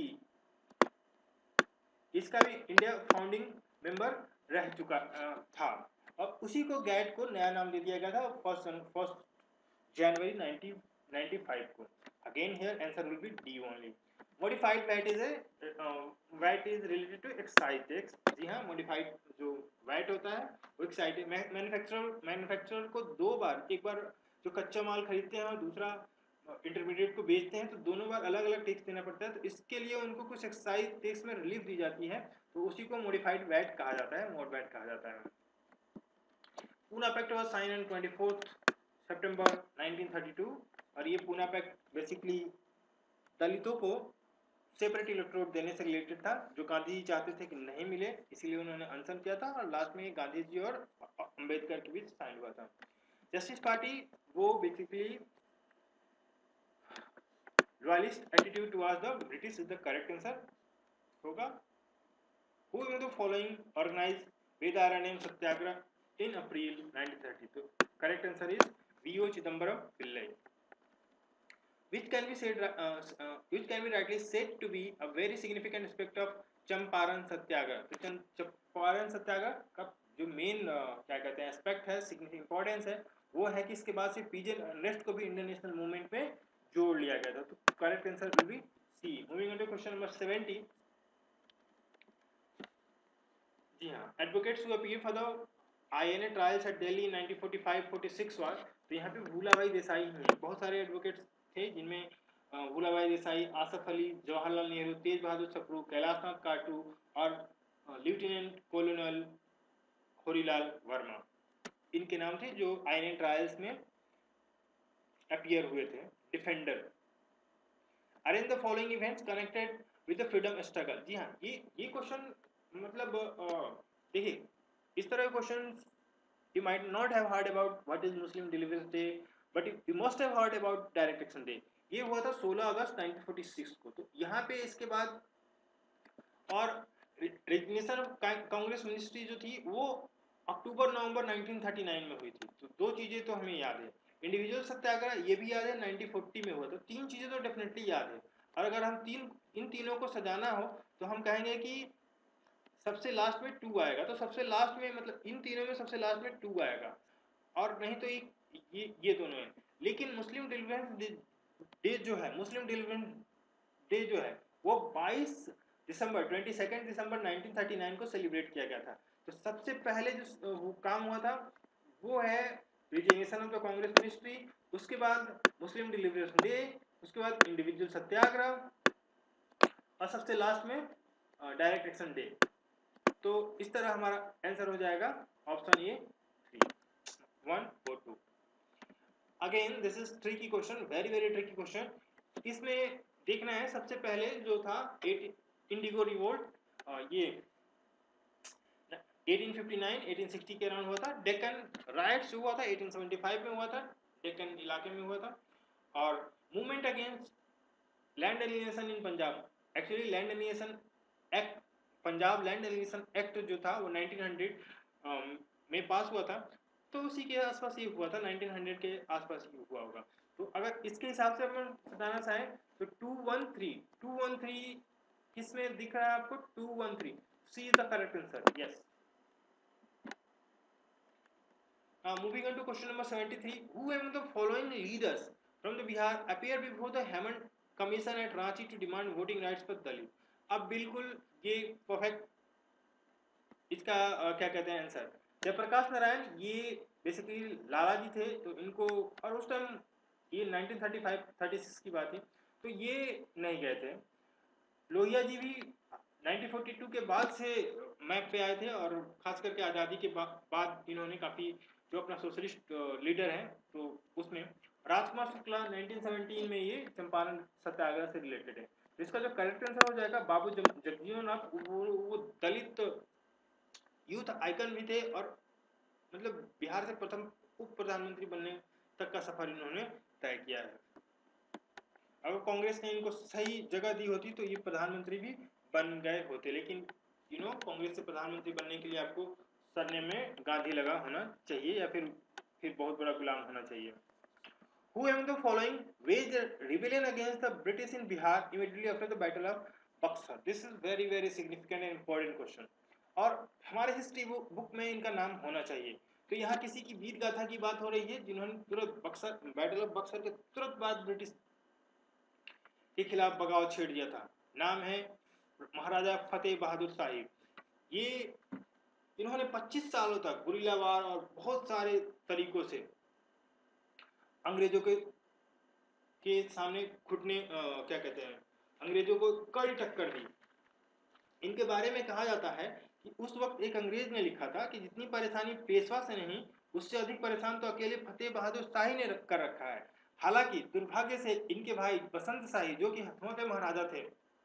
S1: इसका भी इंडिया फाउंडिंग मेंबर रह चुका था, और उसी को गैट को नया नाम दे दिया गया था फर्स्ट फर्स्ट जनवरी नाइनटीन नाइंटी फाइव को। Again here answer will be D only. Modified VAT is a VAT is related to excise tax. जी हाँ, मॉडिफाइड जो वैट होता है वो एक्साइज मैन्युफैक्चरर मैन्युफैक्चरर को दो बार, एक बार जो कच्चा माल खरीदते हैं और दूसरा इंटरमीडिएट को बेचते हैं, तो दोनों बार अलग अलग टैक्स देना पड़ता है, तो इसके लिए उनको कुछ एक्साइज टैक्स में रिलीफ दी जाती है, तो उसी को मॉडिफाइड वैट कहा जाता है, मोड वैट कहा जाता है। Poona pact was sign on twenty fourth सितंबर नाइनटीन थर्टी टू, और ये पूना पैक्ट बेसिकली दलितों को सेपरेट इलेक्टोरेट देने से रिलेटेड था, जो गांधी जी चाहते थे कि नहीं मिले, इसीलिए उन्होंने अनशन किया था, और लास्ट में गांधी जी और अंबेडकर के बीच साइन हुआ था। जस्टिस पार्टी वो basically royalist attitude towards the British is the correct answer होगा। Who among the following organized Vedaranyam Satyagraha in April nineteen thirty? तो correct answer is V O Chidambaram Pillai. Which can be said, uh, uh, which can be rightly said to be a very significant aspect of Champaran satyagraha? तो चंपारण सत्याग्रह का जो main uh, क्या कहते हैं aspect है, importance है, वो है कि इसके बाद से पीजेंट अनरेस्ट को भी इंडियन नेशनल मूवमेंट में जोड़ लिया गया था, तो correct answer will be C. Moving on to question number seventy. जी हाँ, advocates who appear for the INA trials at Delhi nineteen forty five forty six was, तो यहाँ पे भूलाभाई देसाई हैं, बहुत सारे एडवोकेट्स थे जिनमें भूलाभाई देसाई, आसफ अली, जवाहरलाल नेहरू, तेज बहादुर सप्रू, कैलाशनाथ काटू और लेफ्टिनेंट कॉलोनल होरीलाल वर्मा, इनके नाम थे जो आईएनए ट्रायल्स में अपीयर हुए थे। Defender arrange the following events connected with the freedom struggle. जी हाँ, ये ये क्वेश्चन मतलब देखिए इस तरह के question you might not have heard about what is Muslim Deliverance Day, but you must have heard about Direct Action Day. ये हुआ था सोलह अगस्त नाइनटीन फोर्टी सिक्स को। तो यहाँ पे इसके बाद और रेजिग्नेशन ऑफ कांग्रेस मिनिस्ट्री जो थी वो अक्टूबर नवंबर नाइनटीन थर्टी नाइन में हुई थी। तो दो चीजें तो हमें याद है, इंडिविजुअल सत्याग्रह ये भी याद है नाइनटीन फोर्टी में हुआ। तो तीन चीजें तो डेफिनेटली याद है, और अगर हम तीन इन तीनों को सजाना हो तो हम कहेंगे कि सबसे लास्ट में टू आएगा। तो सबसे लास्ट में मतलब इन तीनों में सबसे लास्ट में टू आएगा, और नहीं तो एक ये ये दोनों है। लेकिन मुस्लिम डिलीवरेंस डे जो है, मुस्लिम डिलीवरेंस डे जो है वो बाईस दिसंबर बाईस दिसंबर नाइनटीन थर्टी नाइन को सेलिब्रेट किया गया था। तो सबसे पहले जो वो काम हुआ था वो है resignation of the Congress ministry, उसके बाद मुस्लिम डिलीवरेंस डे, उसके बाद इंडिविजुअल सत्याग्रह, और सबसे लास्ट में डायरेक्ट एक्शन डे। तो इस तरह हमारा आंसर हो जाएगा ऑप्शन ए थ्री, वन और two. Again this is tricky question, very very tricky question. इसमें देखना है सबसे पहले जो था इंडिगो रिवोल्ट, ये eighteen fifty nine eighteen sixty के अराउंड हुआ था। डेक्कन राइट्स हुआ था एटीन सेवेंटी फाइव में हुआ था, डेक्कन इलाके में हुआ था। और movement against land alienation in Punjab, actually land alienation act, Punjab land alienation act जो था वो नाइनटीन हंड्रेड में पास हुआ था। तो उसी के आसपास ये हुआ था, नाइनटीन हंड्रेड के आसपास ये हुआ होगा। तो अगर इसके हिसाब से हम बताना चाहें तो two one three, two one three किसमें दिख रहा है आपको? Two one three, C is the correct answer, yes. Moving on to question number seventy three, who among the following leaders from the Bihar appear before the Hammond commission at Ranchi to demand voting rights for Dalit? अब बिल्कुल ये perfect इसका uh, क्या कहते हैं answer, Jayaprakash Narayan, ये basically लाला जी थे। तो इनको, और उस टाइम ये nineteen thirty five thirty six की बात थी, तो ये नहीं गए थे। लोहिया जी भी नाइनटीन फोर्टी टू के बाद से मैप पे आए थे, और खास करके आज़ादी के बा, बाद इन्होंने काफ़ी जो अपना सोशलिस्ट लीडर हैं तो उसमें। राजकुमार शुक्ला नाइनटीन सेवेंटीन में ये चंपारण सत्याग्रह से रिलेटेड है। इसका जो करेक्ट आंसर हो जाएगा बाबू जगजीवन नाथ, वो, वो दलित यूथ आइकन भी थे, और मतलब बिहार से प्रथम उप प्रधानमंत्री बनने तक का सफर इन्होंने तय किया है। अगर कांग्रेस ने इनको सही जगह दी होती तो ये प्रधानमंत्री भी बन गए होते, लेकिन यू नो कांग्रेस से प्रधानमंत्री बनने के लिए आपको सरनेम में गांधी लगा होना चाहिए, या फिर फिर बहुत बड़ा गुलाम होना चाहिए। Who among the following waged a rebellion against the British in Bihar immediately after the Battle of Buxar? This is very very significant and important question, और हमारे हिस्ट्री बुक में इनका नाम होना चाहिए। तो यहाँ किसी की वीर गाथा की बात हो रही है जिन्होंने तुरंत बक्सर, बैटल ऑफ बक्सर के तुरंत बाद ब्रिटिश के खिलाफ बगावत छेड़ दिया था। नाम है महाराजा फतेह बहादुर साहिब। ये इन्होंने पच्चीस सालों तक गुरिल्ला वार और बहुत सारे तरीकों से अंग्रेजों के के सामने घुटने क्या कहते हैं, अंग्रेजों को कड़ी टक्कर दी। इनके बारे में कहा जाता है कि उस वक्त एक अंग्रेज ने लिखा था कि जितनी परेशानी पेशवा से नहीं, उससे अधिक परेशान तो अकेले फतेह बहादुर शाही ने कर रखा है। हालांकि दुर्भाग्य से इनके भाई बसंत शाही, जो कि हथुआ के महाराजा थे,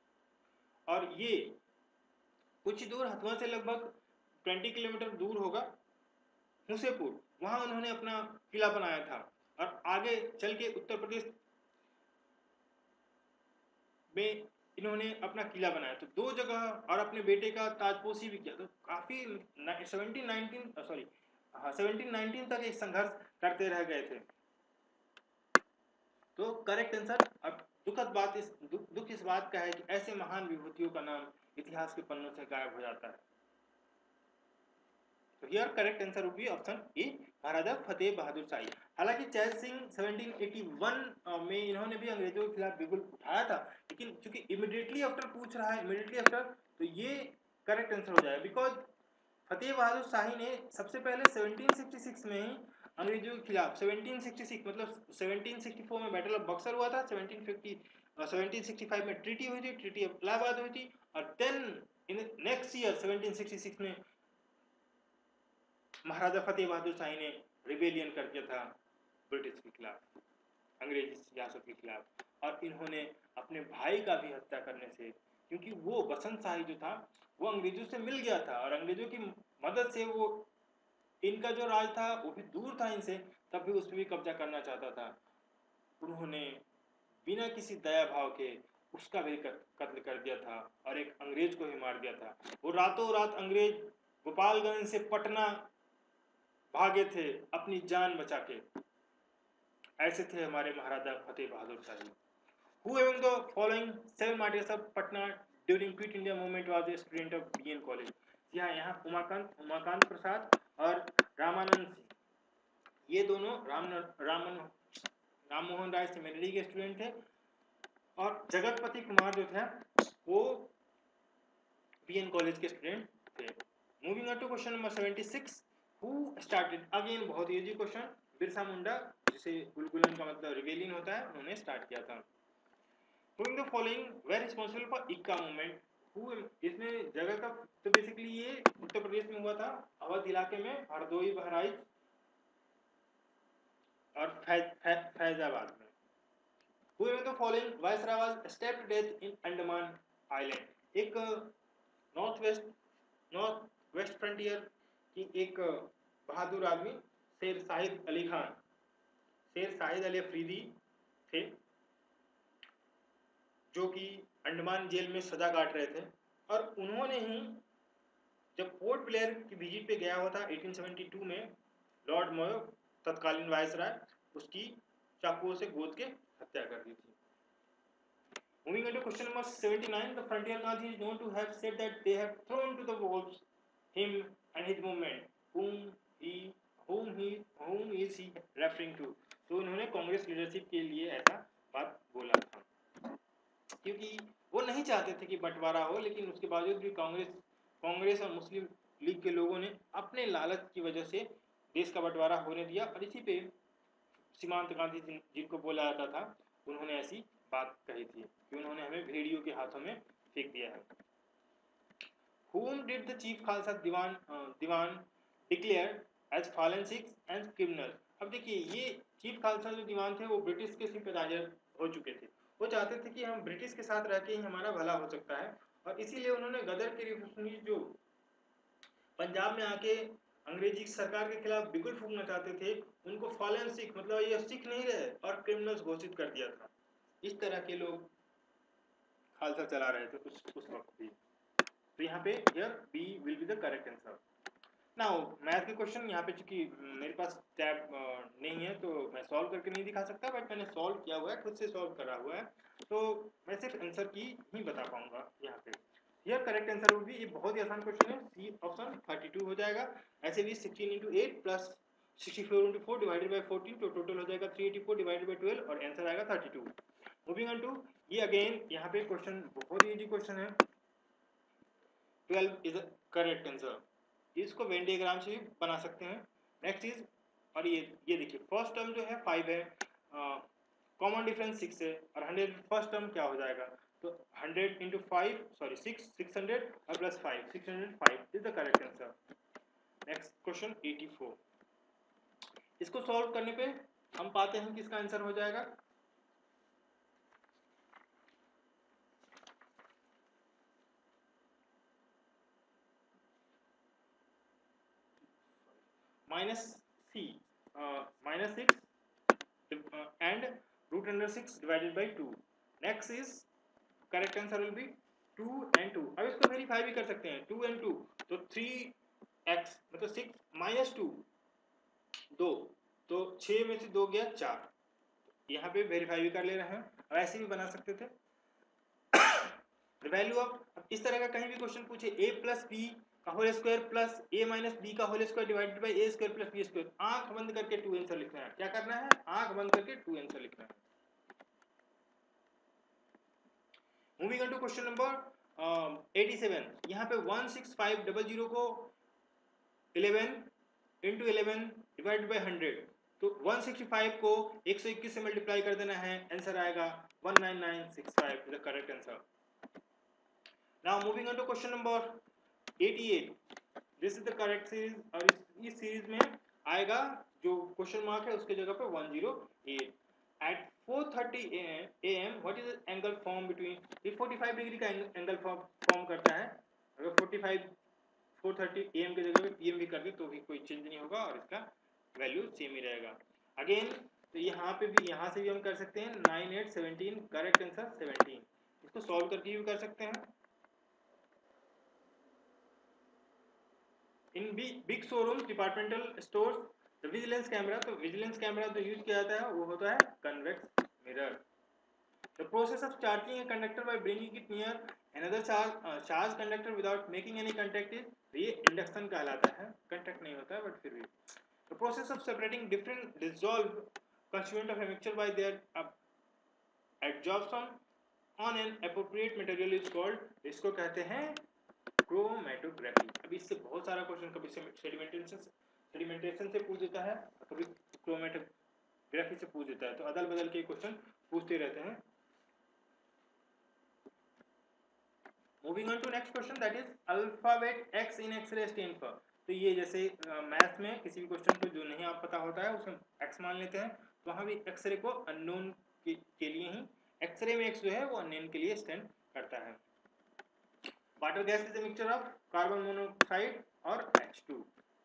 S1: और ये कुछ दूर हथुआ से लगभग बीस किलोमीटर दूर होगा मुसेपुर, वहां उन्होंने अपना किला बनाया था, और आगे चल के उत्तर प्रदेश में इन्होंने अपना किला बनाया। तो दो जगह, और अपने बेटे का ताजपोशी भी किया। तो काफी seventeen nineteen sorry seventeen nineteen तक एक संघर्ष करते रह गए थे। तो करेक्ट आंसर, अब दुखद बात इस दुख, दुख इस बात का है कि ऐसे महान विभूतियों का नाम इतिहास के पन्नों से गायब हो जाता है। तो here correct answer would be option A, Maharaja Fateh Bahadur Shahi. हालांकि Chail Singh seventeen eighty one में इन्होंने भी अंग्रेजों के खिलाफ बिगुल उठाया था, लेकिन चूंकि इमीडिएटली आफ्टर पूछ रहा है, इमीडिएटली आफ्टर, तो ये करेक्ट आंसर हो जाएगा। बिकॉज फतेह बहादुर शाही ने सबसे पहले सेवनटीन सिक्सटी सिक्स में ही अंग्रेजों के खिलाफ, सेवनटीन सिक्सटी सिक्स मतलब सेवनटीन सिक्सटी फोर में बैटल ऑफ बक्सर हुआ था, seventeen fifty seventeen sixty five में ट्रीटी हुई थी, ट्रीटी ऑफ इलाहाबाद हुई थी, और then in next year seventeen sixty six में महाराजा फतेह बहादुर शाही ने रिबेलियन कर दिया था ब्रिटिश के खिलाफ, अंग्रेज सियासत के खिलाफ, और इन्होंने अपने भाई का भी हत्या करने से, क्योंकि वो बसंत शाही जो था वो अंग्रेजों से मिल गया था, और अंग्रेजों की मदद से वो इनका जो राज था वो भी दूर था इनसे, तब भी उसमें भी कब्जा करना चाहता था। उन्होंने बिना किसी दया भाव के उसका भी कत्ल कर दिया था और एक अंग्रेज को भी मार दिया था। वो रातों रात अंग्रेज गोपालगंज से पटना भागे थे अपनी जान बचा के। ऐसे थे हमारे महाराजा Fateh Bahadur Shah ji. Who among the following seven martyrs of Patna during Quit India movement was a student of B N College? यहाँ यहाँ उमाकांत उमाकांत प्रसाद और रामानंद सिंह, ये दोनों राम रामन राम मोहन राय सेमिनरी के स्टूडेंट थे, और जगतपति कुमार जो थे वो बी एन कॉलेज के स्टूडेंट थे। Moving on to question number seventy six, who started, again बहुत इजी क्वेश्चन, बिरसा मुंडा, जिसे गुलगुलन का मतलब रिवेलियन होता है, उन्होंने स्टार्ट किया था। Who the following were responsible for Eka movement? Who, इसमें जगह का तो बेसिकली ये उत्तर प्रदेश में हुआ था, अवध इलाके में, हरदोई, बहराइच और फैज, फैज, फैजाबाद में। Who among the following viceroy was stabbed to death in Andaman Island? एक north west north west frontier की एक बहादुर आदमी शेर शाहिद अली खान, शेर शाहिद अली अफरीदी थे, जो कि अंडमान जेल में सजा काट रहे थे, और उन्होंने ही जब पोर्ट ब्लेयर की विजिट पे गया हुआ था अठारह सौ बहत्तर में, लॉर्ड मोयो तत्कालीन वायसराय, उसकी चाकुओं से गोद के हत्या कर दी थी। Moving on to question number seventy-nine, the frontier Gandhi is known to have said that they have thrown to the wolves him and his movement. Whom he whom he whom is he referring to? तो इन्होंने Congress leadership के लिए ऐसा बात बोला था, क्योंकि वो नहीं चाहते थे कि बंटवारा हो, लेकिन उसके बावजूद भी कांग्रेस कांग्रेस और मुस्लिम लीग के लोगों ने अपने लालच की वजह से देश का बंटवारा होने दिया, और इसी पे सीमांत गांधी जिनको बोला जाता था, उन्होंने ऐसी बात कही थी कि उन्होंने हमें भेड़ियों के हाथों में फेंक दिया है। Whom did the chief Khalsa Diwan Diwan declare as fallen Sikhs and criminals? अब देखिए, ये चीफ खालसा जो दीवान थे वो ब्रिटिश के सिंपैथाइजर हो चुके थे। वो चाहते थे कि हम ब्रिटिश के साथ रह के ही हमारा भला हो सकता है, और इसीलिए उन्होंने गदर के रिवॉल्यूशनरी जो पंजाब में आके अंग्रेजी सरकार के खिलाफ बिगुल फूंकना चाहते थे, उनको फॉलन सिख, मतलब ये सिख नहीं रहे, और क्रिमिनल्स घोषित कर दिया था। इस तरह के लोग खालसा चला रहे थे उस उस वक्त भी। तो यहाँ पे here B will be the correct answer. Now math के क्वेश्चन यहाँ पे, चूंकि मेरे पास टैब नहीं है तो मैं सॉल्व करके नहीं दिखा सकता, बट मैंने सॉल्व किया हुआ है, खुद से सॉल्व करा हुआ है, तो मैं सिर्फ आंसर की ही बता पाऊंगा यहाँ पे। हियर करेक्ट आंसर होगी, ये बहुत ही आसान क्वेश्चन है, सी ऑप्शन थर्टी टू हो जाएगा। ऐसे भी sixteen into eight plus sixty four into four divided by fourteen, तो टोटल हो जाएगा three eighty four divided by twelve, और आंसर आएगा thirty two. Moving on to, ये अगेन यहाँ पे क्वेश्चन बहुत ही इजी क्वेश्चन है, twelve is the correct answer. इसको वेन डायग्राम से भी बना सकते हैं। नेक्स्ट इज, और ये ये देखिए, फर्स्ट टर्म जो है फाइव है, कॉमन डिफरेंस सिक्स है, और हंड्रेड फर्स्ट टर्म क्या हो जाएगा, तो hundred into five sorry six six hundred और plus five six hundred five is the correct answer. Next question eighty four, इसको सॉल्व करने पे हम पाते हैं कि इसका आंसर हो जाएगा minus C minus six and root under six divided by two. Next is correct answer will be two and two. अब इसको वेरीफाई भी कर सकते हैं, टू एंड टू, तो थ्री एक्स मतलब सिक्स माइनस टू, दो, तो छः में से दो गया चार, यहाँ पे वेरीफाई भी कर ले रहे हैं, और ऐसे भी बना सकते थे वैल्यू ऑफ। इस तरह का कहीं भी क्वेश्चन पूछे, ए प्लस बी का whole square plus A minus B का whole square divided by A square plus B square, आंख बंद करके टू आंसर लिखना है। क्या करना है, आंख बंद करके टू आंसर लिखना है। Moving on to question number eighty seven, यहाँ पे one six five double zero को eleven into eleven divide by hundred, तो वन सिक्सटी फाइव को एक सौ इक्कीस से मल्टीप्लाई कर देना है, आंसर आएगा one nine nine six five, the correct answer. Now moving on to question number eighty-eight, this is the correct series, और इस, इस सीरीज में आएगा जो क्वेश्चन मार्क है उसके जगह पे one zero eight. At four thirty A M what is the angle form between, ये forty-five डिग्री का एंगल फॉर्म करता है। अगर forty-five four thirty A M की जगह पे पी एम भी कर दे तो भी कोई चेंज नहीं होगा और इसका वैल्यू सेम ही रहेगा। अगेन तो यहाँ पे भी यहाँ से भी हम कर सकते हैं nine eight seventeen, correct answer seventeen. इसको सॉल्व करके भी कर सकते हैं। In big showroom, departmental stores, the vigilance camera, तो विजिलेंस कैमरा जो यूज किया जाता है वो होता है convex mirror. The process of charging a conductor by bringing it near another charge uh, charge conductor without making any contact is ये induction कहलाता है। कंटेक्ट नहीं होता है बट फिर भी। The process of separating different dissolved constituent of a mixture by their uh, adsorption on an appropriate material is called, इसको कहते हैं क्रोमेटोग्राफी। अभी इससे बहुत सारा क्वेश्चन कभी सेडिमेंटेशन सेडिमेंटेशन से पूछ देता है, कभी क्रोमेटोग्राफी से पूछ देता है, तो अदल बदल के क्वेश्चन पूछते रहते हैं। Moving on to next question, that is alphabet X in X-ray stand for। तो ये जैसे मैथ uh, में किसी भी क्वेश्चन को जो नहीं आप पता होता है उसमें X मान लेते हैं, तो वहाँ भी एक्सरे को अननोन के, के लिए ही एक्सरे में X जो है वो अननोन के लिए स्टैंड करता है। Water gas is a mixture of carbon monoxide और H two.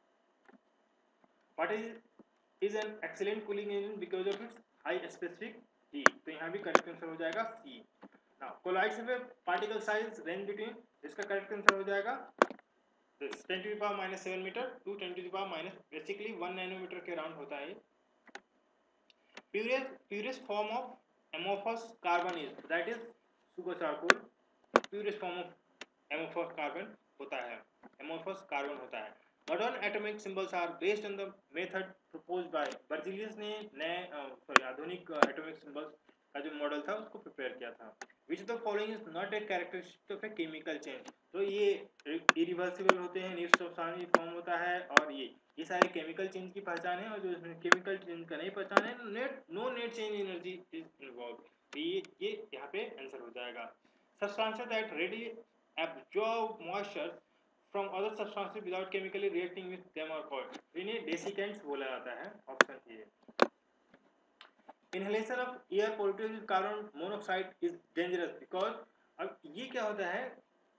S1: Water is is an excellent cooling agent because of its high specific heat, तो यहाँ भी करेक्ट आंसर हो जाएगा C. Now, colloids of a particle size range between, इसका correct answer हो जाएगा ten to the power minus seven metre to ten to the power minus basically one nanometre के around होता है। Purest purest form of amorphous carbon is, that is sugar charcoal. Purest form of amorphous carbon होता है, amorphous carbon होता है। Modern atomic symbols are based on the method proposed by Berzelius ने नए sorry आधुनिक atomic symbols का जो model था उसको प्रिपेयर किया था। Which of the following is not a characteristic of a chemical change, तो ये इरिवर्सिबल होते हैं, निरसंस्थानिक फॉर्म होता है और ये ये सारे केमिकल चेंज की पहचान है, और जो इसमें केमिकल चेंज का नहीं पहचान है, net no net change energy is involve, तो ये ये यहाँ पे आंसर हो जाएगा। Substances that readily absorb moisture from other substances without chemically reacting with them are called, इन्हें डेसिकेंट्स बोला जाता है। Option A. Inhalation of air polluted with carbon monoxide is dangerous because, अब ये क्या होता है,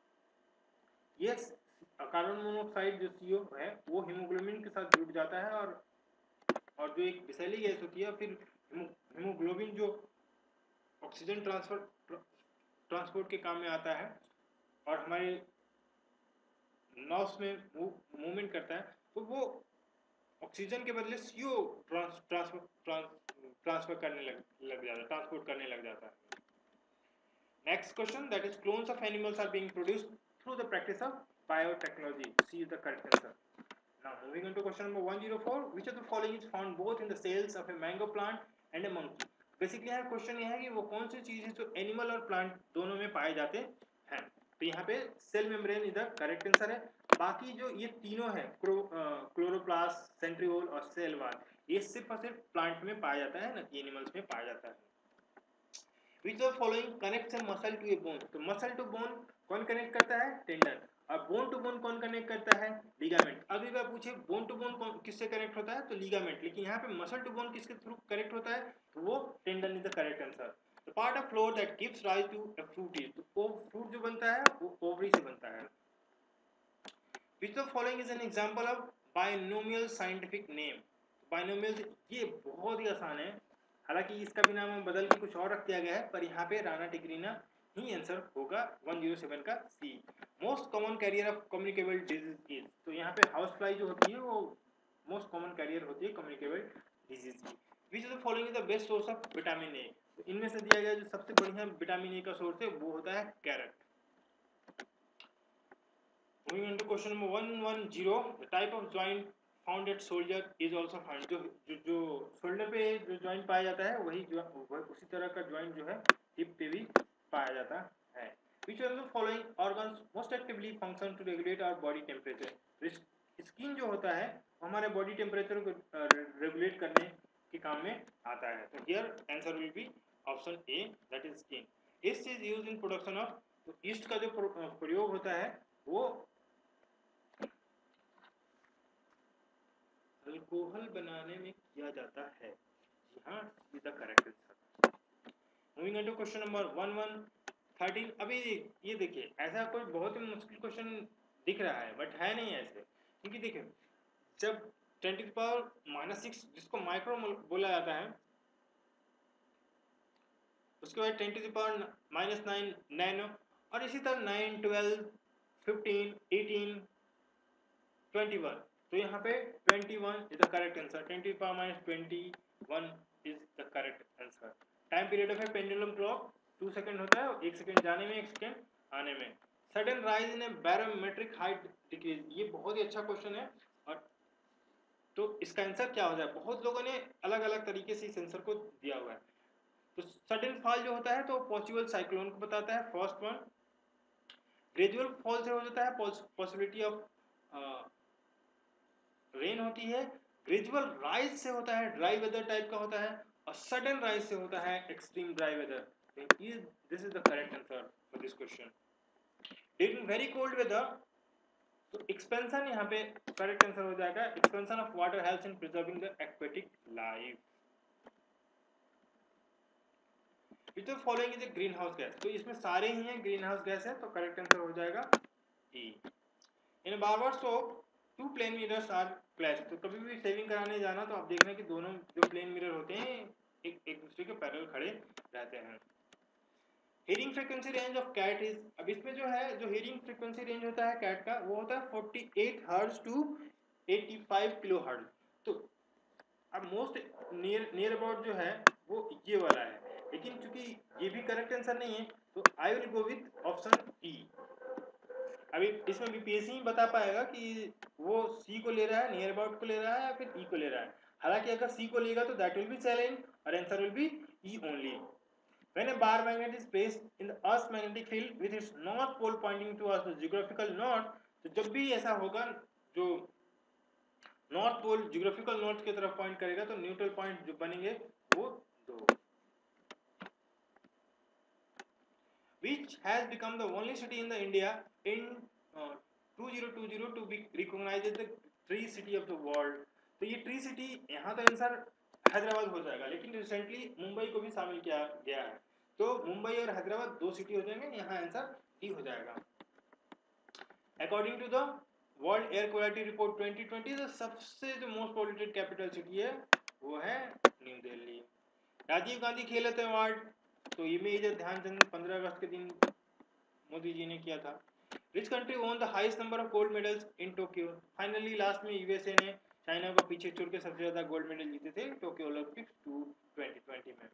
S1: ये कार्बन मोनोऑक्साइड जो सी ओ है वो हीमोग्लोबिन के साथ जुड़ जाता है और और जो एक विषैली गैस होती है, फिर हीमोग्लोबिन जो ऑक्सीजन ट्रांसफर ट्रांसपोर्ट के काम में आता है और हमारे नर्व्स में मूवमेंट करता है, तो वो ऑक्सीजन के बदले सीओ ट्रांसफर ट्रांसफर करने लग लग जाता है, ट्रांसपोर्ट करने लग जाता है। Next question, that is clones of animals are being produced through the practice of biotechnology, C is the correct answer. Now moving on to question number one zero four, which of the following is found both in the cells of a mango plant and a monkey. Basically यहाँ question ये है कि वो कौन सी चीज है जो animal और प्लांट दोनों में पाए जाते हैं, तो यहाँ पे cell membrane is the correct answer है। बाकी जो ये तीनों है क्लोरोप्लास्ट, सेंट्रिओल और सेल वॉल, ये सिर्फ और सिर्फ प्लांट में पाया जाता है, न कि एनिमल्स में पाया जाता है। Which of the following connects a muscle to a bone, तो मसल टू बोन कौन कनेक्ट करता है, टेंडन, और बोन टू बोन कौन कनेक्ट करता है, लिगामेंट। अभी बार पूछे बोन टू बोन किससे कनेक्ट होता है, तो लिगामेंट, लेकिन यहाँ पे मसल टू बोन किसके थ्रू कनेक्ट होता है, तो वो tendon is the correct answer. The part of floor that gives rise to a fruit is, तो वो फ्रूट जो बनता है वो ओवरी से बनता है। Which of the following is an example of binomial scientific name, binomial ये बहुत ही आसान है, हालांकि इसका भी नाम बदल के कुछ और रख दिया गया है, पर यहाँ पे राना टिग्रीना ही आंसर होगा वन ज़ीरो सेवन का C. Most common carrier of communicable disease is, तो यहाँ पे हाउस फ्लाई जो होती है वो मोस्ट कॉमन कैरियर होती है कम्युनिकेबल डिजीज की। Which of the following is the best source of vitamin A, तो इनमें से दिया गया जो सबसे बढ़िया विटामिन ए का सोर्स है वो होता है carrot. Moving on to question number one one zero, the type of joint found at shoulder is also found, जो जो जो शोल्डर पे जो जॉइंट पाया जाता है वही जो उसी तरह का जॉइंट जो है हिप पे भी पाया जाता है। Which of the following organs most actively function to regulate our body temperature, skin जो होता है हमारे बॉडी टेम्परेचर को रेगुलेट करने के काम में आता है, तो here answer will be option A, that is skin. Yeast is used in production of, तो ईस्ट का जो प्रयोग होता है वो अल्कोहल बनाने में किया जाता है। जी हाँ, is the correct answer. Moving on to question number one one thirteen, अभी ये देखिए ऐसा कोई बहुत ही मुश्किल क्वेश्चन दिख रहा है, बट है नहीं ऐसे, क्योंकि देखिए जब ten to the power minus six जिसको माइक्रो बोला जाता है, उसके बाद ten to the power minus nine nano, और इसी तरह nine twelve fifteen eighteen twenty one. तो यहाँ पे twenty one is the correct answer, ten to the power minus twenty one is the correct answer. Time period of a pendulum clock two second होता है, एक second जाने में एक second आने में। Sudden rise in a barometric height decrease, ये बहुत ही अच्छा क्वेश्चन है। और तो इसका आंसर क्या हो जाए, बहुत लोगों ने अलग अलग तरीके से इस आंसर को दिया हुआ है। तो सडन फॉल जो होता है तो पॉसिबल साइक्लोन को बताता है, फर्स्ट वन। ग्रेजुअल फॉल से हो जाता है पॉसिबिलिटी ऑफ रेन होती है। ग्रेजुअल राइज से होता है ड्राई वेदर टाइप का होता है, और सडन राइज से होता है extreme dry weather. This is the correct answer for this question. During very cold weather, तो एक्सपेंशन यहाँ पे करेक्ट आंसर हो जाएगा। Expansion of water helps in preserving the aquatic life. Which of following is a green house gas, तो इसमें सारे ही हैं green house gas है, तो करेक्ट आंसर हो जाएगा E. In barber shop two plane mirrors are clash, तो कभी भी शेविंग कराने जाना तो आप देखना कि दोनों जो प्लेन मिरर होते हैं एक एक दूसरे के पैरेलल खड़े रहते हैं। Hearing frequency range of cat is, अब इसमें जो है जो हेयरिंग फ्रीक्वेंसी रेंज होता है कैट का वो होता है forty eight hertz to eighty five kilohertz. तो अब मोस्ट नियर नियर अबाउट जो है वो ये वाला है, लेकिन चूंकि ये भी करेक्ट आंसर नहीं है तो I will go with option E. अभी इसमें बीपीएससी ही बता पाएगा कि वो सी को ले रहा है, नियर अबाउट को ले रहा है या फिर ई को ले रहा है। हालांकि अगर सी को लेगा तो दैट विल बी चैलेंज और answer will be E only. When a bar magnet is placed in the Earth's magnetic field with its north pole pointing towards the geographical north, तो जब भी ऐसा होगा जो नॉर्थ पोल जियोग्राफिकल नॉर्थ की तरफ point करेगा तो न्यूट्रल पॉइंट जो बनेंगे वो दो। Which has become the only city in the India in uh, twenty twenty to be recognized as the tree city of the world। तो ये ट्री सिटी यहाँ तो आंसर हैदराबाद हो जाएगा, लेकिन रिसेंटली मुंबई को भी शामिल किया गया है, तो मुंबई और हैदराबाद दो सिटी हो जाएंगे, यहाँ आंसर डी हो जाएगा। According to the world air quality report twenty twenty, तो सबसे जो मोस्ट पॉल्यूटेड कैपिटल सिटी है वो है न्यू दिल्ली। राजीव गांधी खेल रत्न अवार्ड, तो ये मेजर ध्यानचंद पंद्रह अगस्त के दिन मोदी जी ने किया था। Which country own the highest number of gold medals in Tokyo, finally last में यूएसए ने चाइना को पीछे छोड़ के सबसे ज्यादा गोल्ड मेडल जीते थे टोक्यो ओलंपिक्स ट्वेंटी ट्वेंटी में।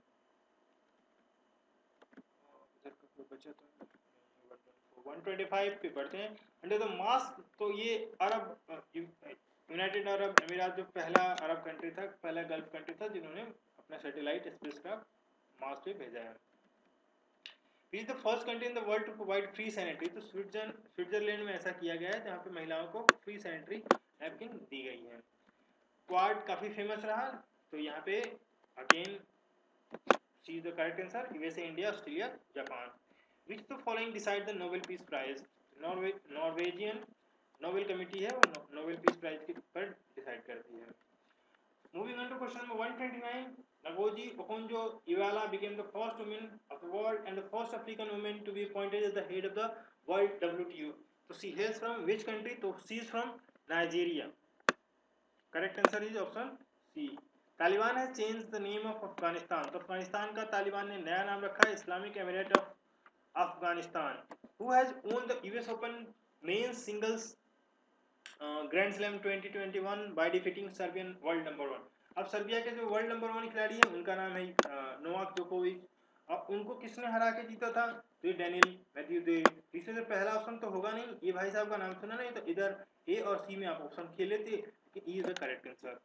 S1: वन ट्वेंटी फाइव पे बढ़ते हैं। अंडर द मास्क, तो ये अरब यूनाइटेड अरब अमीरात जो पहला अरब कंट्री था, पहला गल्फ कंट्री था जिन्होंने अपना सैटेलाइट स्पेसक्राफ्ट मार्स पे भेजा है। Which is the first country in the world to provide free sanitary, तो स्विट्जरलैंड स्विट्जरलैंड में ऐसा किया गया है जहाँ पे महिलाओं को फ्री सैनिटरी नैपकिन दी गई है। क्वाड काफी फेमस रहा, तो यहाँ पे again C is the correct answer, USA India Australia Japan. Which of the following decide the Nobel Peace Prize, Norway Norwegian Nobel committee है वो नोबेल पीस प्राइज के पर डिसाइड करती है। Moving on to question number one twenty-nine, Ngozi Okonjo-Iweala became the first woman of the world and the first African woman to be appointed as the head of the World W T O. So she hails from which country? So she is from Nigeria. Correct answer is option C. Taliban has changed the name of Afghanistan. तो अफगानिस्तान का तालिबान ने नया नाम रखा है Islamic emirate of Afghanistan. Who has won the U S Open men's singles grand slam twenty twenty one by defeating Serbian world number one. अब Serbia के जो वर्ल्ड नंबर वन खिलाड़ी हैं उनका नाम है नोवाक जोकोविच। अब उनको किसने हरा के जीता था? तो ये डैनियल मेदवेदेव। इसमें से पहला ऑप्शन तो होगा नहीं, ये भाई साहब का नाम सुना नहीं, तो इधर ए और सी में आप ऑप्शन खेले थे कि E is the correct answer.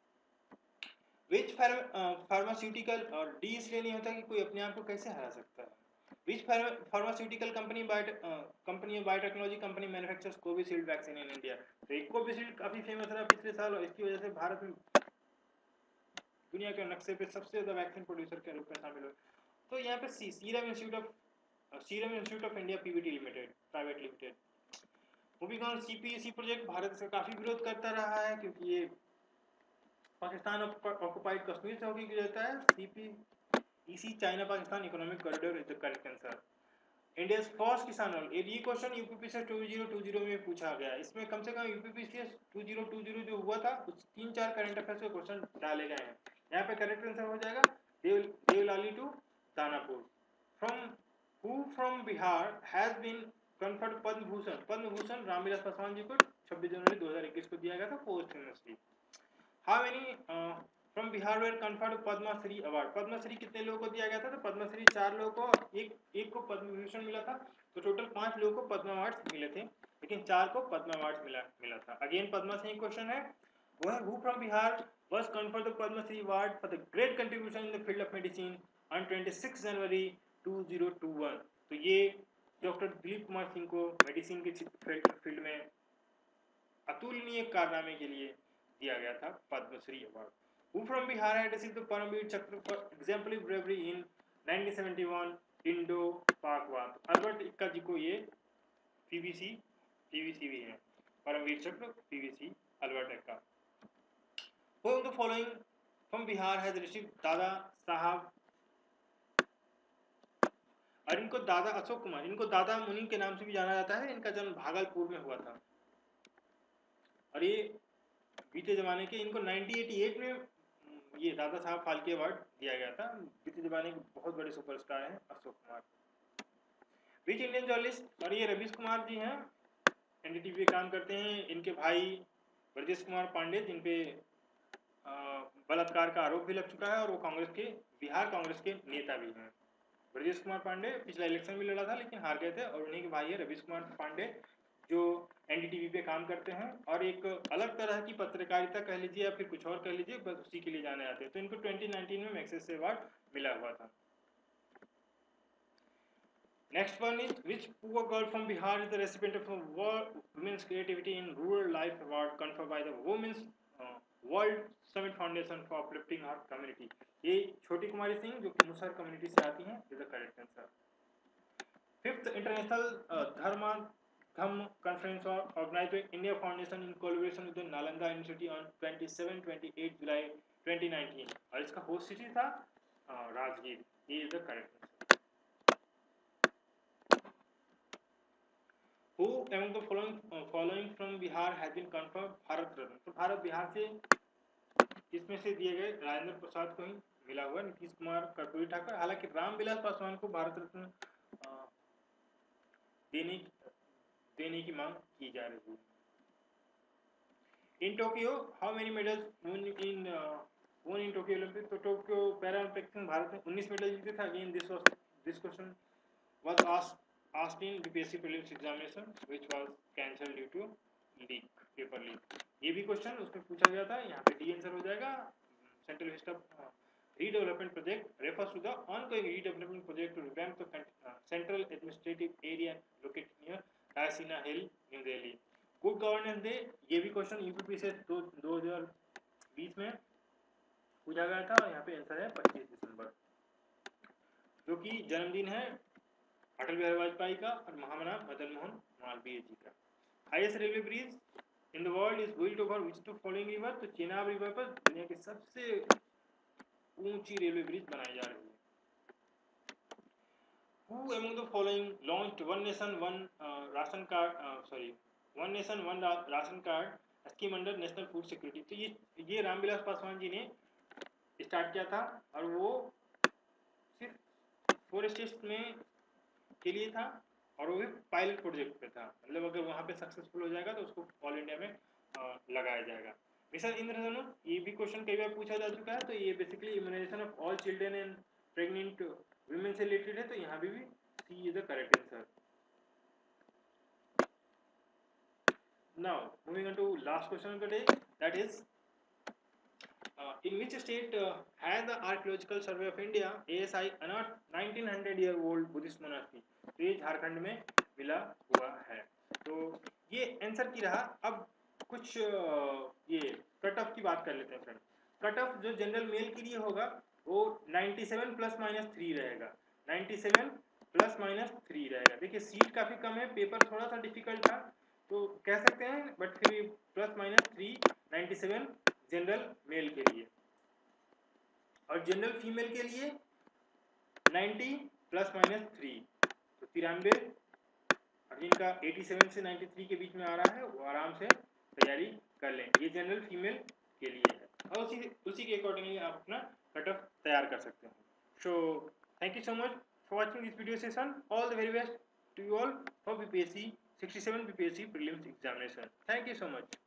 S1: Which pharmaceutical, और डी इसलिए नहीं होता कि कोई अपने आप को कैसे हरा सकता है। Which pharmaceutical company biot uh, company biotechnology company manufactures Covishield vaccine in India? तो एक कोविशील्ड काफी फेमस रहा पिछले साल और इसकी वजह से भारत में दुनिया के नक्शे पे सबसे ज्यादा वैक्सीन प्रोड्यूसर के रूप में शामिल हुए। तो यहाँ पे C serum institute of serum institute of India PVT limited private limited. Moving on, CPEC project Bharat से काफी विरोध करता रहा है क्योंकि ये पाकिस्तान ऑक्युपाइड कश्मीर से होकर गुजरता है। CPEC China Pakistan economic corridor is the correct answer. India first Kisan rail. ये question UPPSC two thousand twenty में पूछा गया। इसमें कम से कम यूपीपीसी टू थाउज़ेंड ट्वेंटी जो हुआ था उस तीन चार करंट अफेयर्स के क्वेश्चन डाले गए हैं। यहाँ पे करेक्ट आंसर हो जाएगा Dev Deolali to Danapur. From who from Bihar has been conferred Padma Bhushan. Padma Bhushan Ramvilas Paswan ji को छब्बीस जनवरी दो हजार इक्कीस को दिया गया था posthumously. How many from Bihar were conferred Padma Shri award. Padma Shri कितने लोगों को दिया गया था? तो पद्मश्री चार लोगों को, एक एक को पद्म विभूषण मिला था, तो टोटल पांच लोगों को पद्म अवार्ड मिले थे, लेकिन चार को पद्म अवार्ड मिला मिला था। अगेन पद्मा से क्वेश्चन है, वो है who from Bihar was conferred the Padma Shri Award for the great contribution in the field of medicine on छब्बीस जनवरी दो हज़ार इक्कीस। तो ये डॉक्टर दिलीप कुमार सिंह को मेडिसिन के फील्ड में अतुलनीय कारनामे के लिए दिया गया था Padmashri award. Who from Bihar had received the Paramvir चक्र for exemplary bravery in nineteen seventy one Indo पाक वार। अल्बर्ट इक्का जी को ये पीवीसी पीवीसी भी है, Param Vir Chakra PVC Albert Ekka. Who of the following from Bihar has received Dada Saheb, और इनको दादा अशोक कुमार, इनको दादा मुनि के नाम से भी जाना जाता है। इनका जन्म भागलपुर में हुआ था और ये बीते जमाने के, इनको नाइनटीन एटी एट में ये दादा साहब फाल्के अवार्ड दिया गया था। बीते जमाने के बहुत बड़े सुपरस्टार हैं Ashok Kumar. Which Indian journalist, और ये रवीश कुमार जी हैं, एनडीटीवी पे काम करते हैं। इनके भाई ब्रजेश कुमार पांडे जिन पे बलात्कार का आरोप भी लग चुका है और वो कांग्रेस के, बिहार कांग्रेस के नेता भी हैं। ब्रजेश कुमार पांडे पिछला इलेक्शन में लड़ा था लेकिन हार गए थे, और उन्हीं के भाई है रवीश कुमार पांडे जो एनडीटीवी पे काम करते हैं और एक अलग तरह की पत्रकारिता कह लीजिए या फिर कुछ और कह लीजिए, बस उसी के लिए जाने जाते हैं। तो इनको ट्वेंटी नाइनटीन में मैग्सेसे अवार्ड मिला हुआ था। Next one is, which poor girl from Bihar is the recipient of a Women's Creativity in Rural Life Award conferred by the Women's uh, World Summit Foundation for Uplifting Her Community। ये छोटी कुमारी सिंह जो कि Musahar community से आती हैं, is the correct answer। Fifth International uh, Dharma Dham Conference organized by India Foundation in collaboration with the Nalanda University on twenty-seven to twenty-eight July twenty nineteen, और इसका host city था uh, राजगीर। ये is the correct answer। Who among the following uh, following from Bihar has been confirmed Bharat Ratna. तो भारत बिहार से इसमें से दिए गए राजेंद्र प्रसाद को ही मिला हुआ, नीतीश कुमार, कर्पूरी ठाकुर। हालांकि रामविलास पासवान को भारत रत्न देने देने की मांग की जा रही है। In Tokyo how many medals won in won in Tokyo Olympic. तो टोक्यो पैरा ओलंपिक्स में भारत ने उन्नीस मेडल जीते थे। Again this was this question was asked asked in B P S C prelims examination which was cancelled due to leak, paper leak। ये भी question उसमें पूछा गया था। यहाँ पे डी आंसर हो जाएगा। Central vista redevelopment project refers to the ongoing redevelopment project to revamp the central administrative area located near Rasina Hill, New Delhi। Good governance day, ये भी क्वेश्चन यूपीपी से दो हजार बीस में पूछा गया था। यहाँ पे आंसर है पच्चीस दिसंबर, जो कि जन्मदिन है अटल बिहारी वाजपेयी का और महामना मदन मोहन मालवीय जी का। Highest railway bridge in the world is built over which to following river. तो चेनाब रिवर पर दुनिया की सबसे ऊंची रेलवे ब्रिज बनाई जा रही है। Who among the following launched one nation one ration card sorry one nation one ration card scheme under national food security. तो ये ये रामविलास पासवान जी ने स्टार्ट किया था और वो सिर्फ फोर स्टेट्स में के लिए था और वो भी पायलट प्रोजेक्ट पे था। मतलब अगर वहाँ पे सक्सेसफुल हो जाएगा तो उसको ऑल इंडिया में आ, लगाया जाएगा। मिशन इंद्रधनुष, ये भी क्वेश्चन कई बार पूछा जा चुका है। तो ये basically immunisation of all children and pregnant women से रिलेटेड है। तो यहाँ भी, भी C is the correct answer. Now moving on to last question of the day, that is Uh, in which state uh, has the Archaeological Survey of India A S I unearthed nineteen hundred year old Buddhist monastery। तो ये झारखंड में मिला हुआ है। तो ये answer की रहा। अब कुछ ये कट ऑफ की बात कर लेते हैं फ्रेंड। कट ऑफ जो जनरल मेल के लिए होगा वो सत्तानवे प्लस माइनस थ्री रहेगा। सत्तानवे प्लस माइनस थ्री रहेगा। देखिए सीट काफी कम है, पेपर थोड़ा सा डिफिकल्ट था तो कह सकते हैं, बट फिर plus minus three ninety seven general male के लिए, और जनरल फीमेल के लिए नब्बे प्लस माइनस थ्री। तो तिरानवे और जिनका सत्तासी से तिरानवे के बीच में आ रहा है वो आराम से तैयारी कर लें। ये जनरल फीमेल के लिए है और उसी उसी के अकॉर्डिंगली आप अपना कट ऑफ तैयार कर सकते हैं। So thank you so much for watching this video session. All the very best to you all for BPSC sixty seven BPSC prelims examination. Thank you so much.